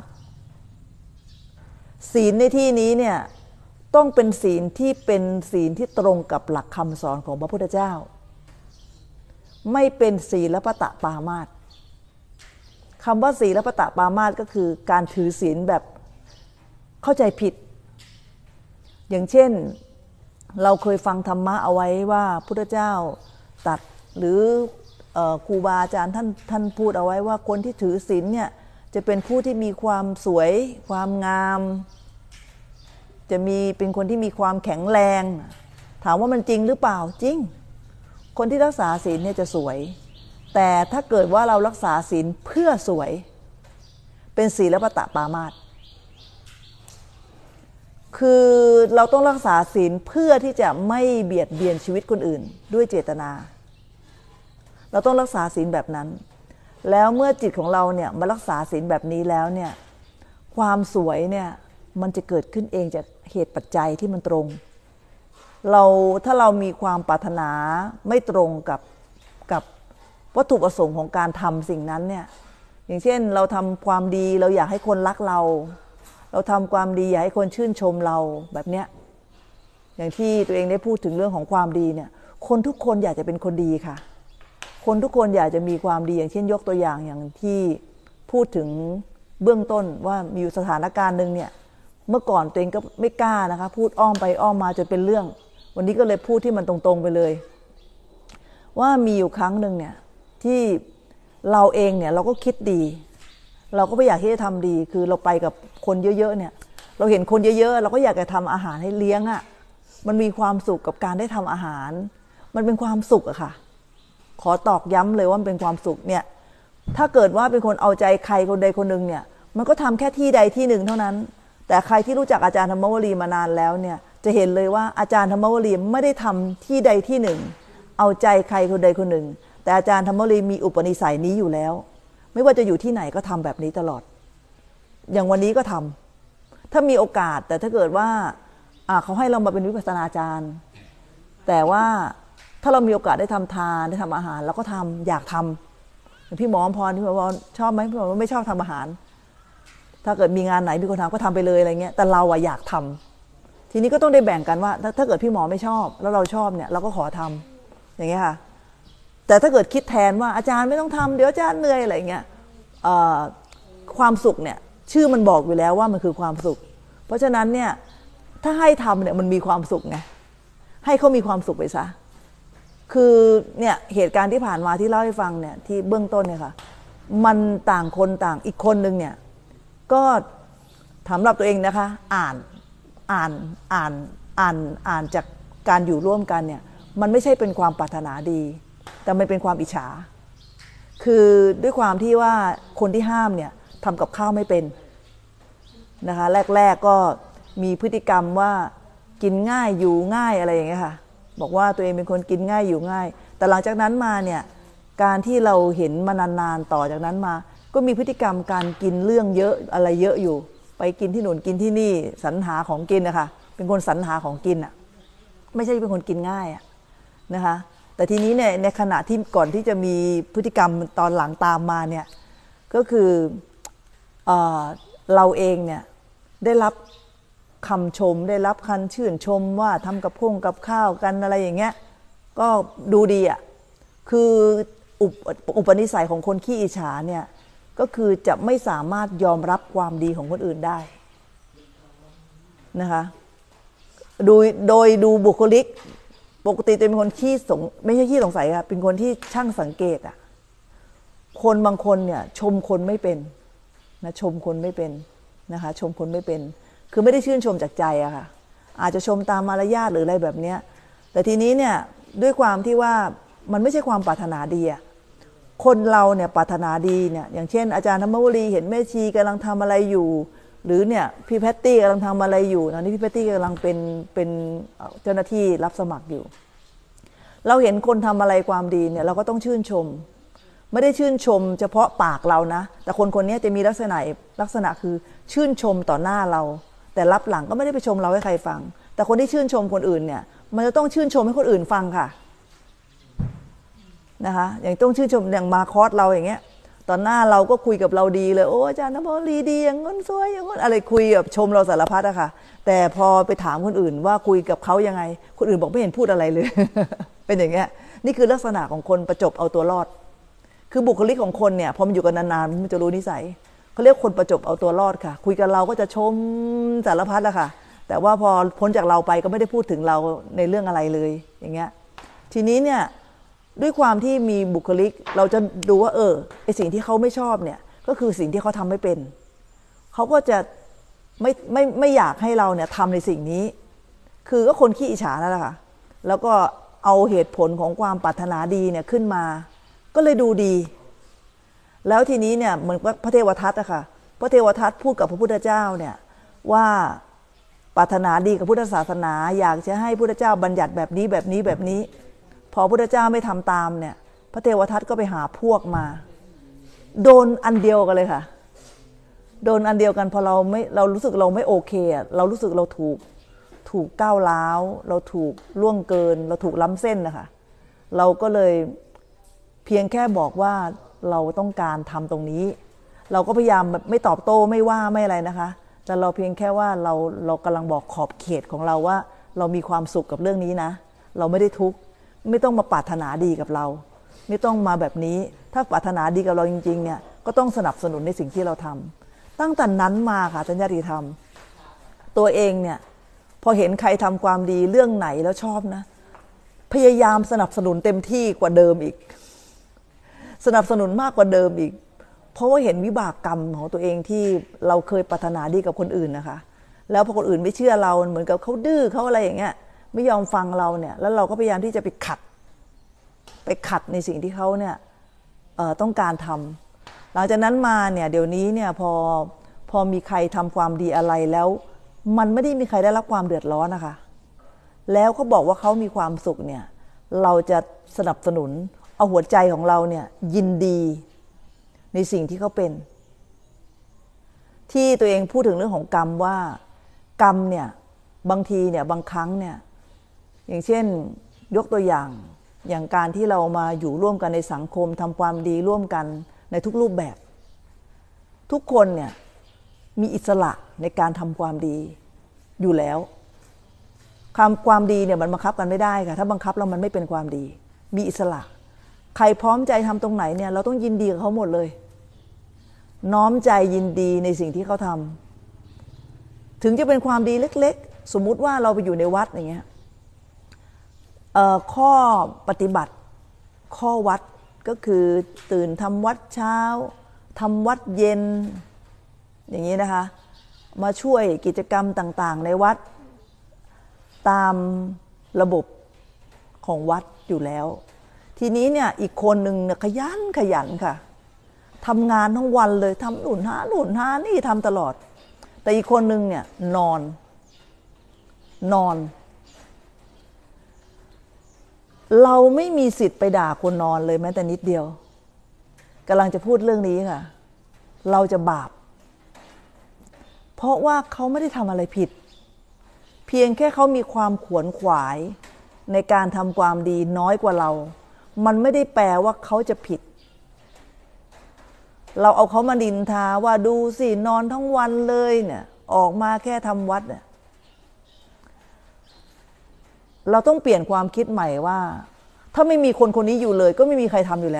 ศีลในที่นี้เนี่ยต้องเป็นศีลที่เป็นศีลที่ตรงกับหลักคำสอนของพระพุทธเจ้าไม่เป็นศีลพัตตปามาสคำว่าศีลพัตตปามาสก็คือการถือศีลแบบเข้าใจผิดอย่างเช่นเราเคยฟังธรรมะเอาไว้ว่าพุทธเจ้าตรัสหรือครูบาอาจารย์ท่านพูดเอาไว้ว่าคนที่ถือศีลเนี่ยจะเป็นผู้ที่มีความสวยความงามจะมีเป็นคนที่มีความแข็งแรงถามว่ามันจริงหรือเปล่าจริงคนที่รักษาศีลเนี่ยจะสวยแต่ถ้าเกิดว่าเรารักษาศีลเพื่อสวยเป็นศีลพัตตปามาสคือเราต้องรักษาศีลเพื่อที่จะไม่เบียดเบียนชีวิตคนอื่นด้วยเจตนาเราต้องรักษาศีลแบบนั้นแล้วเมื่อจิตของเราเนี่ยมารักษาศีลแบบนี้แล้วเนี่ยความสวยเนี่ยมันจะเกิดขึ้นเองจากเหตุปัจจัยที่มันตรงถ้าเรามีความปรารถนาไม่ตรงกับวัตถุประสงค์ของการทำสิ่งนั้นเนี่ยอย่างเช่นเราทำความดีเราอยากให้คนรักเราทำความดีอยากให้คนชื่นชมเราแบบเนี้ยอย่างที่ตัวเองได้พูดถึงเรื่องของความดีเนี่ยคนทุกคนอยากจะเป็นคนดีค่ะคนทุกคนอยากจะมีความดีอย่างเช่นยกตัวอย่างที่พูดถึงเบื้องต้นว่ามีอยู่สถานการณ์นึงเนี่ยเมื่อก่อนตัวเองก็ไม่กล้านะคะพูดอ้อมไปอ้อมมาจนเป็นเรื่องวันนี้ก็เลยพูดที่มันตรงๆไปเลยว่ามีอยู่ครั้งนึงเนี่ยที่เราเองเนี่ยเราก็คิดดีเราก็ไม่อยากที่จะทำดีคือเราไปกับคนเยอะๆเนี่ยเราเห็นคนเยอะๆเราก็อยากจะทำอาหารให้เลี้ยงอ่ะมันมีความสุขกับการได้ทำอาหารมันเป็นความสุขอะค่ะขอตอกย้ำเลยว่ามันเป็นความสุขเนี่ยถ้าเกิดว่าเป็นคนเอาใจใครคนใดคนหนึ่งเนี่ยมันก็ทำแค่ที่ใดที่หนึ่งเท่านั้นแต่ใครที่รู้จักอาจารย์ธรรมวลีมานานแล้วเนี่ยจะเห็นเลยว่าอาจารย์ธรรมวลีไม่ได้ทำที่ใดที่หนึ่งเอาใจใครคนใดคนหนึ่งแต่อาจารย์ธรรมวลีมีอุปนิสัยนี้อยู่แล้วไม่ว่าจะอยู่ที่ไหนก็ทำแบบนี้ตลอดอย่างวันนี้ก็ทำถ้ามีโอกาสแต่ถ้าเกิดว่าเขาให้เรามาเป็นวิปัสสนาจารย์แต่ว่าถ้าเรามีโอกาสได้ทำทานได้ทำอาหารเราก็ทำอยากทำอย่างพี่หมอพรชอบไหมพี่หมอไม่ชอบทำอาหารถ้าเกิดมีงานไหนมีคนทำก็ทำไปเลยอะไรเงี้ยแต่เราอยากทำทีนี้ก็ต้องได้แบ่งกันว่าถ้าเกิดพี่หมอไม่ชอบแล้วเราชอบเนี่ยเราก็ขอทำอย่างเงี้ยค่ะแต่ถ้าเกิดคิดแทนว่าอาจารย์ไม่ต้องทำเดี๋ยวอาจารย์เหนื่อยอะไรเงี้ยความสุขเนี่ยชื่อมันบอกอยู่แล้วว่ามันคือความสุขเพราะฉะนั้นเนี่ยถ้าให้ทำเนี่ยมันมีความสุขไงให้เขามีความสุขไปซะคือเนี่ยเหตุการณ์ที่ผ่านมาที่เล่าให้ฟังเนี่ยที่เบื้องต้นเนี่ยค่ะมันต่างคนต่างอีกคนนึงเนี่ยก็สำหรับตัวเองนะคะอ่านจากการอยู่ร่วมกันเนี่ยมันไม่ใช่เป็นความปรารถนาดีแต่มันเป็นความอิจฉาคือด้วยความที่ว่าคนที่ห้ามเนี่ยทำกับข้าวไม่เป็นนะคะแรกๆก็มีพฤติกรรมว่ากินง่ายอยู่ง่ายอะไรอย่างเงี้ยค่ะบอกว่าตัวเองเป็นคนกินง่ายอยู่ง่ายแต่หลังจากนั้นมาเนี่ยการที่เราเห็นมานานๆต่อจากนั้นมาก็มีพฤติกรรมการกินเรื่องเยอะอะไรเยอะอยู่ไปกินที่หนุนกินที่นี่สรรหาของกินนะคะเป็นคนสรรหาของกินอ่ะไม่ใช่เป็นคนกินง่ายอ่ะนะคะแต่ทีนี้เนี่ยในขณะที่ก่อนที่จะมีพฤติกรรมตอนหลังตามมาเนี่ยก็คือเราเองเนี่ยได้รับคำชมได้รับคำชื่นชมว่าทำกับข้าวกันอะไรอย่างเงี้ยก็ดูดีอ่ะคืออุปนิสัยของคนขี้อิจฉาเนี่ยก็คือจะไม่สามารถยอมรับความดีของคนอื่นได้นะคะโดยดูบุคลิกปกติจะเป็นคนไม่ใช่ขี้สงสัยค่ะเป็นคนที่ช่างสังเกตอ่ะคนบางคนเนี่ยชมคนไม่เป็นนะชมคนไม่เป็นนะคะชมคนไม่เป็นคือไม่ได้ชื่นชมจากใจอะค่ะอาจจะชมตามมารยาทหรืออะไรแบบเนี้ยแต่ทีนี้เนี่ยด้วยความที่ว่ามันไม่ใช่ความปรารถนาดีอะคนเราเนี่ยปรารถนาดีเนี่ยอย่างเช่นอาจารย์ธรรมวลีเห็นแม่ชีกำลังทำอะไรอยู่หรือเนี่ยพี่แพตตี้กำลังทำอะไรอยู่ตอนนี้พี่แพตตี้กำลังเป็นเจ้าหน้าที่รับสมัครอยู่เราเห็นคนทำอะไรความดีเนี่ยเราก็ต้องชื่นชมไม่ได้ชื่นชมเฉพาะปากเรานะแต่คนนี้จะมีลักษณะคือชื่นชมต่อหน้าเราแต่รับหลังก็ไม่ได้ไปชมเราให้ใครฟังแต่คนที่ชื่นชมคนอื่นเนี่ยมันจะต้องชื่นชมให้คนอื่นฟังค่ะนะคะอย่างต้องชื่นชมอย่างมาคอร์สเราอย่างเงี้ยตอนหน้าเราก็คุยกับเราดีเลยโอ้อาจารย์ธรรมวลีดีอย่างงั้นสวยอย่างงั้นอะไรคุยแบบชมเราสารพัดอะค่ะแต่พอไปถามคนอื่นว่าคุยกับเขายังไงคนอื่นบอกไม่เห็นพูดอะไรเลย เป็นอย่างเงี้ยนี่คือลักษณะของคนประจบเอาตัวรอดคือบุคลิกของคนเนี่ยพอมันอยู่กันนานๆมันจะรู้นิสัยเขาเรียกคนประจบเอาตัวรอดค่ะคุยกับเราก็จะชมสารพัดอะค่ะแต่ว่าพอพ้นจากเราไปก็ไม่ได้พูดถึงเราในเรื่องอะไรเลยอย่างเงี้ยทีนี้เนี่ยด้วยความที่มีบุคลิกเราจะดูว่าไอสิ่งที่เขาไม่ชอบเนี่ยก็คือสิ่งที่เขาทำไม่เป็นเขาก็จะไม่อยากให้เราเนี่ยทำในสิ่งนี้คือก็คนขี้อิจฉานั่นแหละค่ะแล้วก็เอาเหตุผลของความปรารถนาดีเนี่ยขึ้นมาก็เลยดูดีแล้วทีนี้เนี่ยเหมือนพระเทวทัตอะค่ะพระเทวทัตพูดกับพระพุทธเจ้าเนี่ยว่าปรารถนาดีกับพุทธศาสนาอยากจะให้พุทธเจ้าบัญญัติแบบนี้แบบนี้แบบนี้พอพุทธเจ้าไม่ทำตามเนี่ยพระเทวทัตก็ไปหาพวกมาโดนอันเดียวกันเลยค่ะโดนอันเดียวกันพอเรารู้สึกเราไม่โอเคอะเรารู้สึกเราถูกก้าวร้าวเราถูกล่วงเกินเราถูกล้ำเส้นนะคะเราก็เลยเพียงแค่บอกว่าเราต้องการทำตรงนี้เราก็พยายามไม่ตอบโต้ไม่ว่าไม่อะไรนะคะแต่เราเพียงแค่ว่าเรากำลังบอกขอบเขตของเราว่าเรามีความสุขกับเรื่องนี้นะเราไม่ได้ทุกข์ไม่ต้องมาปรารถนาดีกับเราไม่ต้องมาแบบนี้ถ้าปรารถนาดีกับเราจริงๆเนี่ยก็ต้องสนับสนุนในสิ่งที่เราทำตั้งแต่นั้นมาค่ะอาจารย์ญาติธรรมตัวเองเนี่ยพอเห็นใครทำความดีเรื่องไหนแล้วชอบนะพยายามสนับสนุนเต็มที่กว่าเดิมอีกสนับสนุนมากกว่าเดิมอีกเพราะว่าเห็นวิบากกรรมของตัวเองที่เราเคยปรารถนาดีกับคนอื่นนะคะแล้วพอคนอื่นไม่เชื่อเราเหมือนกับเขาดื้อเขาอะไรอย่างเงี้ยไม่ยอมฟังเราเนี่ยแล้วเราก็พยายามที่จะไปขัดในสิ่งที่เขาเนี่ยต้องการทำหลังจากนั้นมาเนี่ยเดี๋ยวนี้เนี่ยพอมีใครทำความดีอะไรแล้วมันไม่ได้มีใครได้รับความเดือดร้อนนะคะแล้วเขาบอกว่าเขามีความสุขเนี่ยเราจะสนับสนุนเอาหัวใจของเราเนี่ยยินดีในสิ่งที่เขาเป็นที่ตัวเองพูดถึงเรื่องของกรรมว่ากรรมเนี่ยบางทีเนี่ยบางครั้งเนี่ยอย่างเช่นยกตัวอย่างการที่เรามาอยู่ร่วมกันในสังคมทำความดีร่วมกันในทุกรูปแบบทุกคนเนี่ยมีอิสระในการทำความดีอยู่แล้วความดีเนี่ยมันบังคับกันไม่ได้ค่ะถ้าบังคับแล้วมันไม่เป็นความดีมีอิสระใครพร้อมใจทำตรงไหนเนี่ยเราต้องยินดีกับเขาหมดเลยน้อมใจยินดีในสิ่งที่เขาทำถึงจะเป็นความดีเล็กๆสมมุติว่าเราไปอยู่ในวัดอย่างเงี้ยข้อปฏิบัติข้อวัดก็คือตื่นทำวัดเช้าทำวัดเย็นอย่างนี้นะคะมาช่วยกิจกรรมต่างๆในวัดตามระบบของวัดอยู่แล้วทีนี้เนี่ยอีกคนหนึ่งขยันค่ะทำงานทั้งวันเลยทำหนุนหานี่ทำตลอดแต่อีกคนหนึ่งเนี่ยนอนเราไม่มีสิทธิ์ไปด่าคนนอนเลยแม้แต่นิดเดียวกำลังจะพูดเรื่องนี้ค่ะเราจะบาปเพราะว่าเขาไม่ได้ทำอะไรผิดเพียงแค่เขามีความขวนขวายในการทำความดีน้อยกว่าเรามันไม่ได้แปลว่าเขาจะผิดเราเอาเขามาดินทาว่าดูสินอนทั้งวันเลยเนี่ยออกมาแค่ทำวัดเนี่ยเราต้องเปลี่ยนความคิดใหม่ว่าถ้าไม่มีคนคนนี้อยู่เลยก็ไม่มีใครทำอยู่แล้ว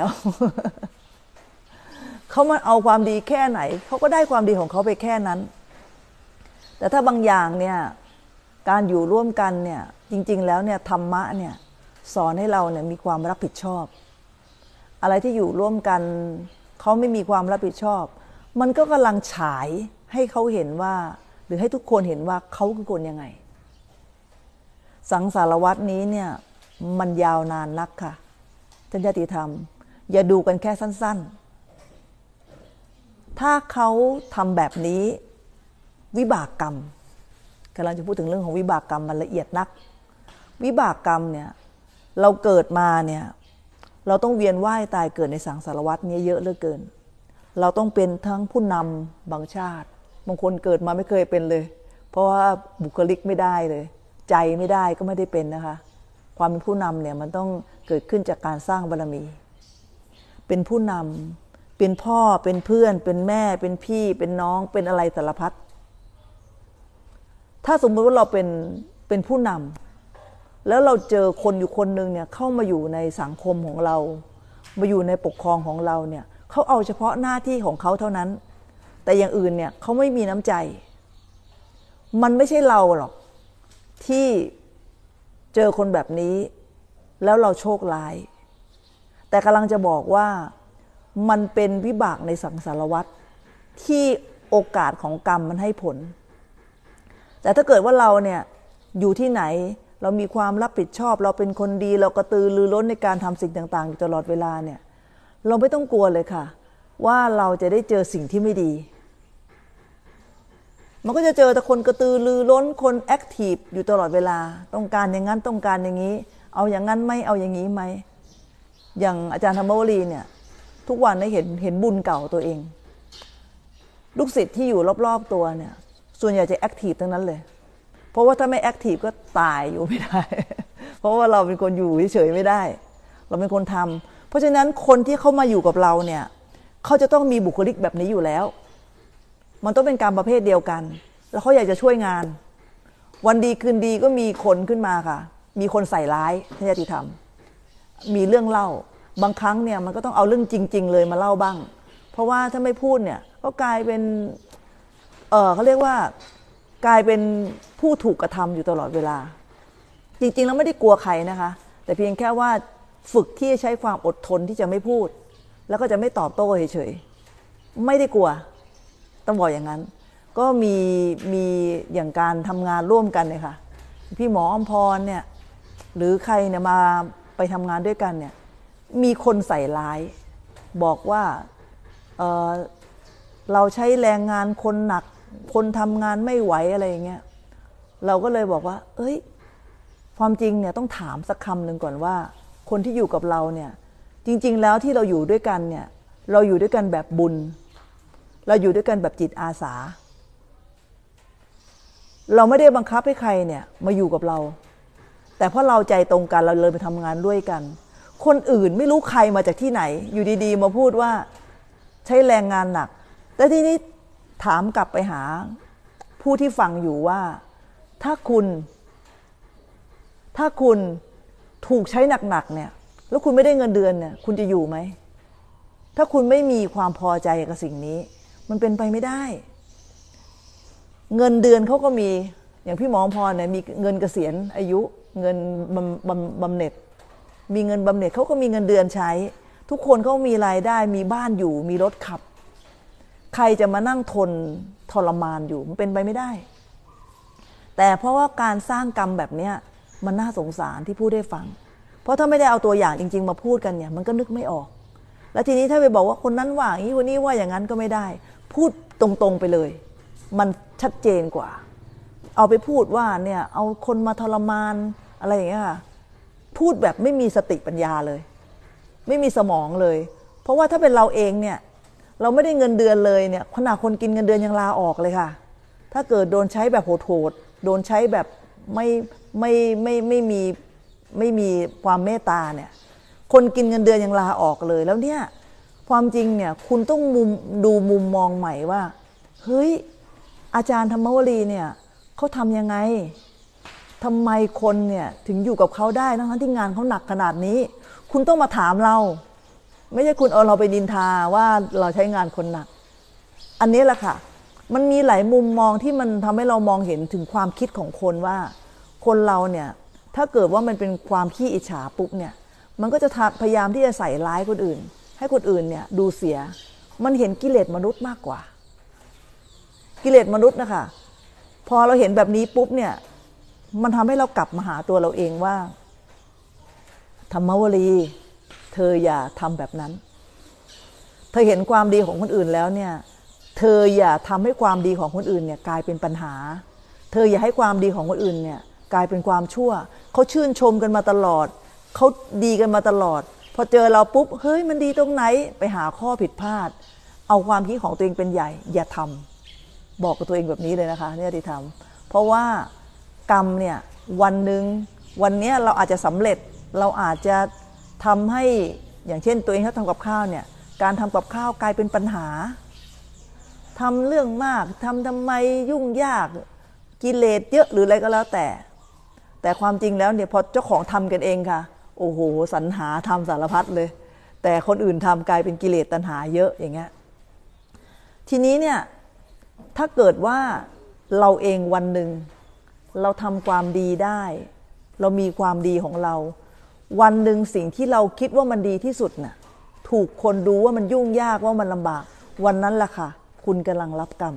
เขามาเอาความดีแค่ไหนเขาก็ได้ความดีของเขาไปแค่นั้นแต่ถ้าบางอย่างเนี่ยการอยู่ร่วมกันเนี่ยจริงๆแล้วเนี่ยธรรมะเนี่ยสอนให้เราเนี่ยมีความรับผิดชอบอะไรที่อยู่ร่วมกันเขาไม่มีความรับผิดชอบมันก็กำลังฉายให้เขาเห็นว่าหรือให้ทุกคนเห็นว่าเขาคือคนยังไงสังสารวัตรนี้เนี่ยมันยาวนานนักค่ะท่านญาติธรรมอย่าดูกันแค่สั้นๆถ้าเขาทำแบบนี้วิบากกรรมกำลังจะพูดถึงเรื่องของวิบากกรรมมันละเอียดนักวิบากกรรมเนี่ยเราเกิดมาเนี่ยเราต้องเวียนว่ายตายเกิดในสังสารวัฏนี้เยอะเหลือเกินเราต้องเป็นทั้งผู้นำบางชาติบางคนเกิดมาไม่เคยเป็นเลยเพราะว่าบุคลิกไม่ได้เลยใจไม่ได้ก็ไม่ได้เป็นนะคะความเป็นผู้นำเนี่ยมันต้องเกิดขึ้นจากการสร้างบารมีเป็นผู้นำเป็นพ่อเป็นเพื่อนเป็นแม่เป็นพี่เป็นน้องเป็นอะไรสารพัดถ้าสมมติว่าเราเป็นผู้นำแล้วเราเจอคนอยู่คนหนึ่งเนี่ยเข้ามาอยู่ในสังคมของเรามาอยู่ในปกครองของเราเนี่ยเขาเอาเฉพาะหน้าที่ของเขาเท่านั้นแต่อย่างอื่นเนี่ยเขาไม่มีน้ำใจมันไม่ใช่เราหรอกที่เจอคนแบบนี้แล้วเราโชคร้ายแต่กำลังจะบอกว่ามันเป็นวิบากในสังสารวัฏที่โอกาสของกรรมมันให้ผลแต่ถ้าเกิดว่าเราเนี่ยอยู่ที่ไหนเรามีความรับผิดชอบเราเป็นคนดีเรากระตือรือร้นในการทำสิ่งต่างๆอยู่ตลอดเวลาเนี่ยเราไม่ต้องกลัวเลยค่ะว่าเราจะได้เจอสิ่งที่ไม่ดีมันก็จะเจอแต่คนกระตือรือร้นคนแอคทีฟอยู่ตลอดเวลาต้องการอย่างนั้นต้องการอย่างนี้เอาอย่างนั้นไหมเอาอย่างนี้ไหมอย่างอาจารย์ธรรมวลีเนี่ยทุกวันได้เห็นบุญเก่าตัวเองลูกศิษย์ที่อยู่รอบๆตัวเนี่ยส่วนใหญ่จะแอคทีฟทั้งนั้นเลยเพราะว่าถ้าไม่แอคทีฟก็ตายอยู่ไม่ได้ เพราะว่าเราเป็นคนอยู่เฉยๆไม่ได้เราเป็นคนทำเพราะฉะนั้นคนที่เข้ามาอยู่กับเราเนี่ยเขาจะต้องมีบุคลิกแบบนี้อยู่แล้วมันต้องเป็นการประเภทเดียวกันแล้วเขาอยากจะช่วยงานวันดีคืนดีก็มีคนขึ้นมาค่ะมีคนใส่ร้ายญาติธรรมมีเรื่องเล่าบางครั้งเนี่ยมันก็ต้องเอาเรื่องจริงๆเลยมาเล่าบ้างเพราะว่าถ้าไม่พูดเนี่ยก็กลายเป็นเขาเรียกว่ากลายเป็นผู้ถูกกระทำอยู่ตลอดเวลาจริงๆแล้วไม่ได้กลัวใครนะคะแต่เพียงแค่ว่าฝึกที่จะใช้ความอดทนที่จะไม่พูดแล้วก็จะไม่ตอบโต้เฉยๆไม่ได้กลัวต้องบอกอย่างนั้นก็มีอย่างการทำงานร่วมกันเลยค่ะพี่หมออมพรเนี่ยหรือใครเนี่ยมาไปทำงานด้วยกันเนี่ยมีคนใส่ร้ายบอกว่าเราใช้แรงงานคนหนักคนทำงานไม่ไหวอะไรอย่างเงี้ยเราก็เลยบอกว่าเอ้ยความจริงเนี่ยต้องถามสักคำหนึ่งก่อนว่าคนที่อยู่กับเราเนี่ยจริงๆแล้วที่เราอยู่ด้วยกันเนี่ยเราอยู่ด้วยกันแบบบุญเราอยู่ด้วยกันแบบจิตอาสาเราไม่ได้บังคับให้ใครเนี่ยมาอยู่กับเราแต่เพราะเราใจตรงกันเราเลยไปทำงานด้วยกันคนอื่นไม่รู้ใครมาจากที่ไหนอยู่ดีๆมาพูดว่าใช้แรงงานหนักแต่ทีนี้ถามกลับไปหาผู้ที่ฟังอยู่ว่าถ้าคุณถ้าคุณถูกใช้หนักๆเนี่ยแล้วคุณไม่ได้เงินเดือนเนี่ยคุณจะอยู่ไหมถ้าคุณไม่มีความพอใจกับสิ่งนี้มันเป็นไปไม่ได้เงินเดือนเขาก็มีอย่างพี่หมอพรเนี่ยมีเงินเกษียณอายุเงินบำเหน็จมีเงินบำเหน็จเขาก็มีเงินเดือนใช้ทุกคนเขามีรายได้มีบ้านอยู่มีรถขับใครจะมานั่งทนทรมานอยู่มันเป็นไปไม่ได้แต่เพราะว่าการสร้างกรรมแบบนี้มันน่าสงสารที่พูดได้ฟังเพราะถ้าไม่ได้เอาตัวอย่างจริงๆมาพูดกันเนี่ยมันก็นึกไม่ออกแล้วทีนี้ถ้าไปบอกว่าคนนั้นว่าอย่างนี้คนนี้ว่าอย่างนั้นก็ไม่ได้พูดตรงๆไปเลยมันชัดเจนกว่าเอาไปพูดว่าเนี่ยเอาคนมาทรมานอะไรอย่างเงี้ยค่ะพูดแบบไม่มีสติปัญญาเลยไม่มีสมองเลยเพราะว่าถ้าเป็นเราเองเนี่ยเราไม่ได้เงินเดือนเลยเนี่ยขนาดคนกินเงินเดือนยังลาออกเลยค่ะถ้าเกิดโดนใช้แบบโหดๆโดนใช้แบบไม่มีความเมตตาเนี่ยคนกินเงินเดือนยังลาออกเลยแล้วเนี่ยความจริงเนี่ยคุณต้องดูมุมมองใหม่ว่าเฮ้ยอาจารย์ธรรมวลีเนี่ยเขาทำยังไงทำไมคนเนี่ยถึงอยู่กับเขาได้ทั้งที่งานเขาหนักขนาดนี้คุณต้องมาถามเราไม่ใช่คุณเอาเราไปนินทาว่าเราใช้งานคนหนักอันนี้แหละค่ะมันมีหลายมุมมองที่มันทำให้เรามองเห็นถึงความคิดของคนว่าคนเราเนี่ยถ้าเกิดว่ามันเป็นความขี้อิจฉาปุ๊บเนี่ยมันก็จะพยายามที่จะใส่ร้ายคนอื่นให้คนอื่นเนี่ยดูเสียมันเห็นกิเลสมนุษย์มากกว่ากิเลสมนุษย์นะคะพอเราเห็นแบบนี้ปุ๊บเนี่ยมันทำให้เรากลับมาหาตัวเราเองว่าธรรมวลีเธออย่าทำแบบนั้นเธอเห็นความดีของคนอื่นแล้วเนี่ยเธออย่าทำให้ความดีของคนอื่นเนี่ยกลายเป็นปัญหาเธออย่าให้ความดีของคนอื่นเนี่ยกลายเป็นความชั่วเขาชื่นชมกันมาตลอดเขาดีกันมาตลอดพอเจอเราปุ๊บเฮ้ยมันดีตรงไหนไปหาข้อผิดพลาดเอาความคิดของตัวเองเป็นใหญ่อย่าทำบอกกับตัวเองแบบนี้เลยนะคะเนี่ยที่ทำเพราะว่ากรรมเนี่ยวันหนึ่งวันนี้เราอาจจะสำเร็จเราอาจจะทำให้อย่างเช่นตัวเองถ้าทำกับข้าวเนี่ยการทำกับข้าวกลายเป็นปัญหาทำเรื่องมากทำไมยุ่งยากกิเลสเยอะหรืออะไรก็แล้วแต่ความจริงแล้วเนี่ยพอเจ้าของทำกันเองค่ะโอ้โหสรรหาทำสารพัดเลยแต่คนอื่นทำกลายเป็นกิเลสตัณหาเยอะอย่างเงี้ยทีนี้เนี่ยถ้าเกิดว่าเราเองวันหนึ่งเราทำความดีได้เรามีความดีของเราวันหนึ่งสิ่งที่เราคิดว่ามันดีที่สุดน่ะถูกคนดูว่ามันยุ่งยากว่ามันลำบากวันนั้นล่ะค่ะคุณกำลังรับกรรม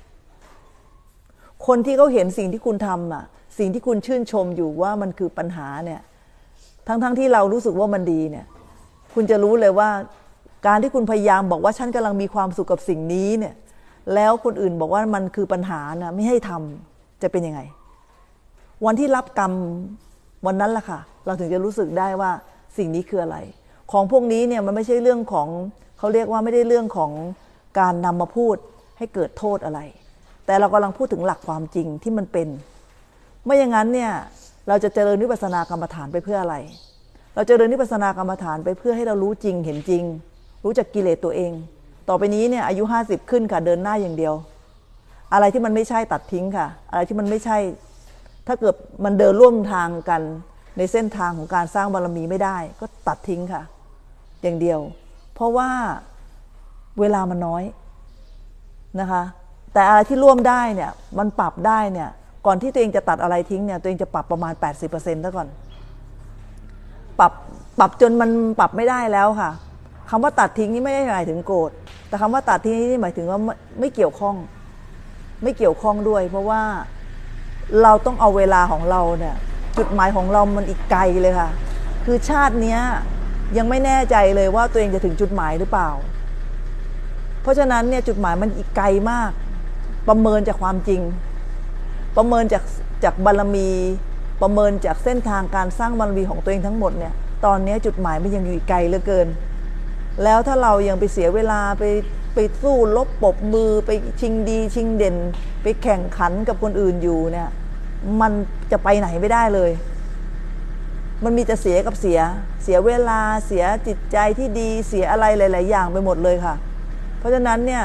คนที่เขาเห็นสิ่งที่คุณทำอ่ะสิ่งที่คุณชื่นชมอยู่ว่ามันคือปัญหาเนี่ยทั้งที่เรารู้สึกว่ามันดีเนี่ยคุณจะรู้เลยว่าการที่คุณพยายามบอกว่าฉันกำลังมีความสุขกับสิ่งนี้เนี่ยแล้วคนอื่นบอกว่ามันคือปัญหานะไม่ให้ทำจะเป็นยังไงวันที่รับกรรมวันนั้นล่ะค่ะเราถึงจะรู้สึกได้ว่าสิ่งนี้คืออะไรของพวกนี้เนี่ยมันไม่ใช่เรื่องของเขาเรียกว่าไม่ได้เรื่องของการนำมาพูดให้เกิดโทษอะไรแต่เรากำลังพูดถึงหลักความจริงที่มันเป็นไม่อย่างนั้นเนี่ยเราจะเจริญวิปัสสนากรรมฐานไปเพื่ออะไรเราจะเจริญวิปัสสนากรรมฐานไปเพื่อให้เรารู้จริงเห็นจริงรู้จักกิเลสตัวเองต่อไปนี้เนี่ยอายุ50ขึ้นค่ะเดินหน้าอย่างเดียวอะไรที่มันไม่ใช่ตัดทิ้งค่ะอะไรที่มันไม่ใช่ถ้าเกิดมันเดินร่วมทางกันในเส้นทางของการสร้างบารมีไม่ได้ก็ตัดทิ้งค่ะอย่างเดียวเพราะว่าเวลามันน้อยนะคะแต่อะไรที่ร่วมได้เนี่ยมันปรับได้เนี่ยก่อนที่ตัวเองจะตัดอะไรทิ้งเนี่ยตัวเองจะปรับประมาณ 80% ซะก่อนปรับจนมันปรับไม่ได้แล้วค่ะคำว่าตัดทิ้งนี่ไม่ได้หมายถึงโกรธแต่คำว่าตัดทิ้งนี่หมายถึงว่าไม่เกี่ยวข้องด้วยเพราะว่าเราต้องเอาเวลาของเราเนี่ยจุดหมายของเรามันอีกไกลเลยค่ะคือชาตินี้ยังไม่แน่ใจเลยว่าตัวเองจะถึงจุดหมายหรือเปล่าเพราะฉะนั้นเนี่ยจุดหมายมันอีกไกลมากประเมินจากความจริงประเมินจากบารมีประเมินจากเส้นทางการสร้างบารมีของตัวเองทั้งหมดเนี่ยตอนนี้จุดหมายมันยังอยู่อีกไกลเหลือเกินแล้วถ้าเรายังไปเสียเวลาไปสู้ลบปรบมือไปชิงดีชิงเด่นไปแข่งขันกับคนอื่นอยู่เนี่ยมันจะไปไหนไม่ได้เลยมันมีแต่เสียกับเสียเวลาเสียจิตใจที่ดีเสียอะไรหลายๆอย่างไปหมดเลยค่ะเพราะฉะนั้นเนี่ย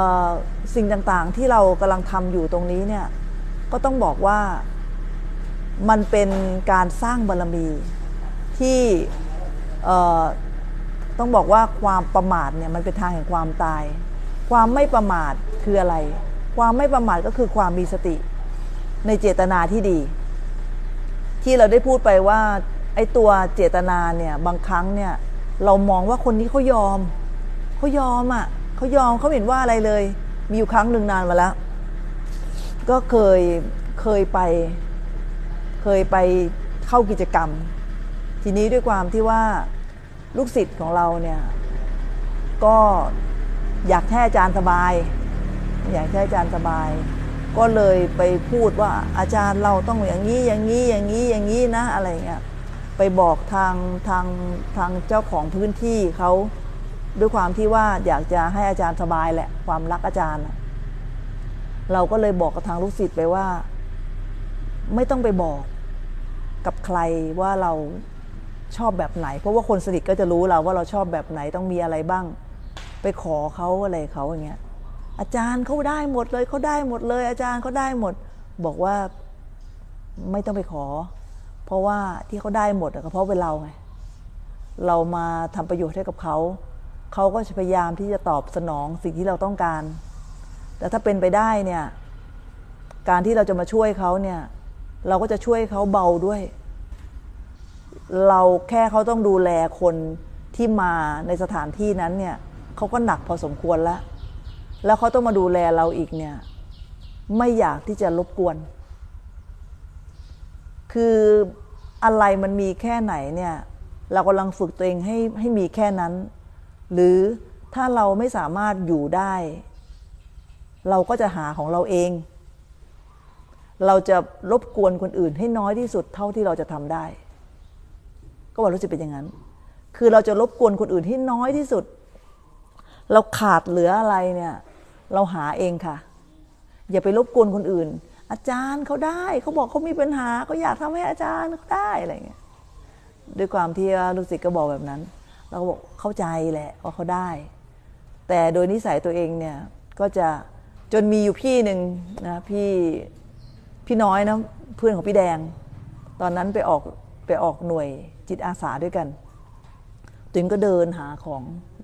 สิ่งต่างๆที่เรากำลังทำอยู่ตรงนี้เนี่ยก็ต้องบอกว่ามันเป็นการสร้างบารมีที่ต้องบอกว่าความประมาทเนี่ยมันเป็นทางแห่งความตายความไม่ประมาทคืออะไรความไม่ประมาทก็คือความมีสติในเจตนาที่ดีที่เราได้พูดไปว่าไอ้ตัวเจตนาเนี่ยบางครั้งเนี่ยเรามองว่าคนนี้เขายอมเขาเห็นว่าอะไรเลยมีอยู่ครั้งหนึ่งนานมาแล้วก็เคยไปเข้ากิจกรรมทีนี้ด้วยความที่ว่าลูกศิษย์ของเราเนี่ยก็อยากให้อาจารย์สบายก็เลยไปพูดว่าอาจารย์เราต้องอย่างนี้นะอะไรเงี้ยไปบอกทางเจ้าของพื้นที่เขาด้วยความที่ว่าอยากจะให้อาจารย์สบายแหละความรักอาจารย์เราก็เลยบอกกับทางลูกศิษย์ไปว่าไม่ต้องไปบอกกับใครว่าเราชอบแบบไหนเพราะว่าคนสนิทก็จะรู้เราว่าเราชอบแบบไหนต้องมีอะไรบ้างไปขอเขาอะไรเขาอย่างเงี้ยอาจารย์เขาได้หมดเลยอาจารย์เขาได้หมดบอกว่าไม่ต้องไปขอเพราะว่าที่เขาได้หมดก็เพราะเป็นเราไงเรามาทำประโยชน์ให้กับเขาก็จะพยายามที่จะตอบสนองสิ่งที่เราต้องการแต่ถ้าเป็นไปได้เนี่ยการที่เราจะมาช่วยเขาเนี่ยเราก็จะช่วยเขาเบาด้วยเราแค่เขาต้องดูแลคนที่มาในสถานที่นั้นเนี่ยเขาก็หนักพอสมควรแล้วเขาต้องมาดูแลเราอีกเนี่ยไม่อยากที่จะรบกวนคืออะไรมันมีแค่ไหนเนี่ยเรากำลังฝึกตัวเองให้มีแค่นั้นหรือถ้าเราไม่สามารถอยู่ได้เราก็จะหาของเราเองเราจะรบกวนคนอื่นให้น้อยที่สุดเท่าที่เราจะทำได้ก็ว่ารู้สึกเป็นอย่างนั้นคือเราจะรบกวนคนอื่นให้น้อยที่สุดเราขาดเหลืออะไรเนี่ยเราหาเองค่ะอย่าไปรบกวนคนอื่นอาจารย์เขาได้เขาบอกเขามีปัญหาเขาอยากทำให้อาจารย์เขาได้อะไรเงี้ยด้วยความที่ลูกศิษย์ก็บอกแบบนั้นเราก็บอกเข้าใจแหละว่าเขาได้แต่โดยนิสัยตัวเองเนี่ยก็จะจนมีอยู่พี่หนึ่งนะพี่น้อยนะเพื่อนของพี่แดงตอนนั้นไปออกหน่วยจิตอาสาด้วยกันตึงก็เดินหาของ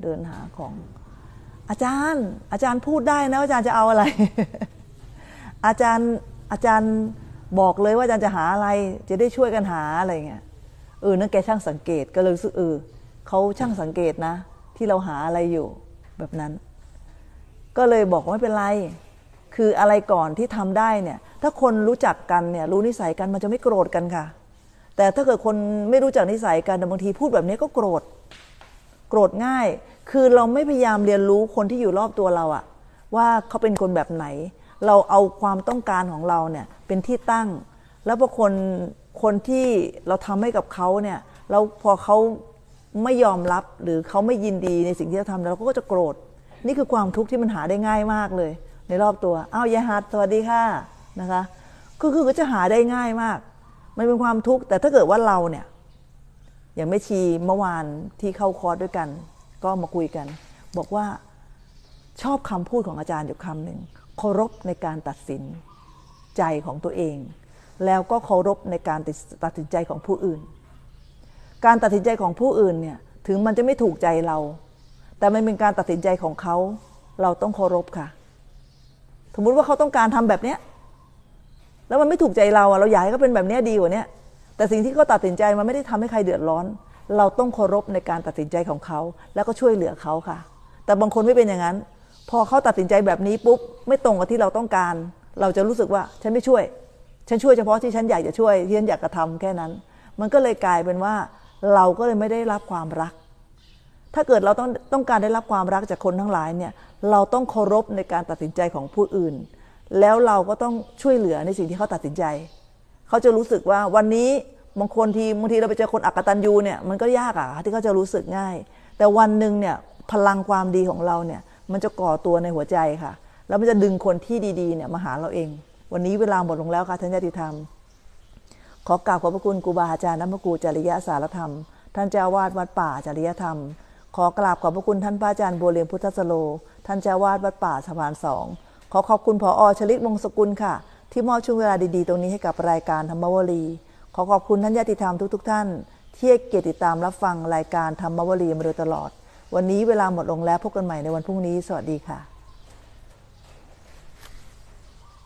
อาจารย์พูดได้นะอาจารย์จะเอาอะไร อาจารย์บอกเลยว่าอาจารย์จะหาอะไรจะได้ช่วยกันหาอะไรเงี้ยนั่นแกช่างสังเกตก็เลยรู้สึกเขาช่างสังเกตนะที่เราหาอะไรอยู่แบบนั้นก็เลยบอกว่าไม่เป็นไรคืออะไรก่อนที่ทำได้เนี่ยถ้าคนรู้จักกันเนี่ยรู้นิสัยกันมันจะไม่โกรธกันค่ะแต่ถ้าเกิดคนไม่รู้จักนิสัยกันบางทีพูดแบบนี้ก็โกรธง่ายคือเราไม่พยายามเรียนรู้คนที่อยู่รอบตัวเราอะว่าเขาเป็นคนแบบไหนเราเอาความต้องการของเราเนี่ยเป็นที่ตั้งแล้วพอคนที่เราทำให้กับเขาเนี่ยแล้วพอเขาไม่ยอมรับหรือเขาไม่ยินดีในสิ่งที่เราทำเราก็จะโกรธนี่คือความทุกข์ที่มันหาได้ง่ายมากเลยในรอบตัวอ้าวยายฮัทสวัสดีค่ะนะคะคือจะหาได้ง่ายมากมันเป็นความทุกข์แต่ถ้าเกิดว่าเราเนี่ยอย่างแม่ชีเมื่อวานที่เข้าคอร์สด้วยกันก็มาคุยกันบอกว่าชอบคำพูดของอาจารย์อยู่คำหนึ่งเคารพในการตัดสินใจของตัวเองแล้วก็เคารพในการตัดสินใจของผู้อื่นการตัดสินใจของผู้อื่นเนี่ยถึงมันจะไม่ถูกใจเราแต่มันเป็นการตัดสินใจของเขาเราต้องเคารพค่ะสมมุติว่าเขาต้องการทำแบบเนี้ยแล้วมันไม่ถูกใจเราอยากให้เขาเป็นแบบนี้ดีกว่านี้แต่สิ่งที่เขาตัดสินใจมันไม่ได้ทำให้ใครเดือดร้อนเราต้องเคารพในการตัดสินใจของเขาแล้วก็ช่วยเหลือเขาค่ะแต่บางคนไม่เป็นอย่างนั้นพอเขาตัดสินใจแบบนี้ปุ๊บไม่ตรงกับที่เราต้องการเราจะรู้สึกว่าฉันไม่ช่วยฉันช่วยเฉพาะที่ฉันอยากจะช่วยที่ฉันอยากกระทำแค่นั้นมันก็เลยกลายเป็นว่าเราก็เลยไม่ได้รับความรักถ้าเกิดเราต้องการได้รับความรักจากคนทั้งหลายเนี่ยเราต้องเคารพในการตัดสินใจของผู้อื่นแล้วเราก็ต้องช่วยเหลือในสิ่งที่เขาตัดสินใจเขาจะรู้สึกว่าวันนี้บางทีเราไปเจอคนอกตัญญูเนี่ยมันก็ยากที่เขาจะรู้สึกง่ายแต่วันหนึ่งเนี่ยพลังความดีของเราเนี่ยมันจะก่อตัวในหัวใจค่ะแล้วมันจะดึงคนที่ดีๆเนี่ยมาหาเราเองวันนี้เวลาหมดลงแล้วค่ะท่านญาติธรรมขอกราบขอบพระคุณครูบาอาจารย์น้ำมกูจริยสารธรรมท่านเจ้าวาดวัดป่าจริยธรรมขอกราบขอบพระคุณท่านพระอาจารย์บัวเรียงพุทธสโลท่านเจ้าวาดวัดป่าสะพาน2ขอขอบคุณผอ.ชลิตวงศ์สกุลค่ะที่มอบช่วงเวลาดีๆตรงนี้ให้กับรายการธรรมวลีขอขอบคุณท่านญาติธรรมทุกๆท่านที่ให้เกียรติติดตามรับฟังรายการธรรมวลีมาโดยตลอดวันนี้เวลาหมดลงแล้วพบกันใหม่ในวันพรุ่งนี้สวัสดีค่ะ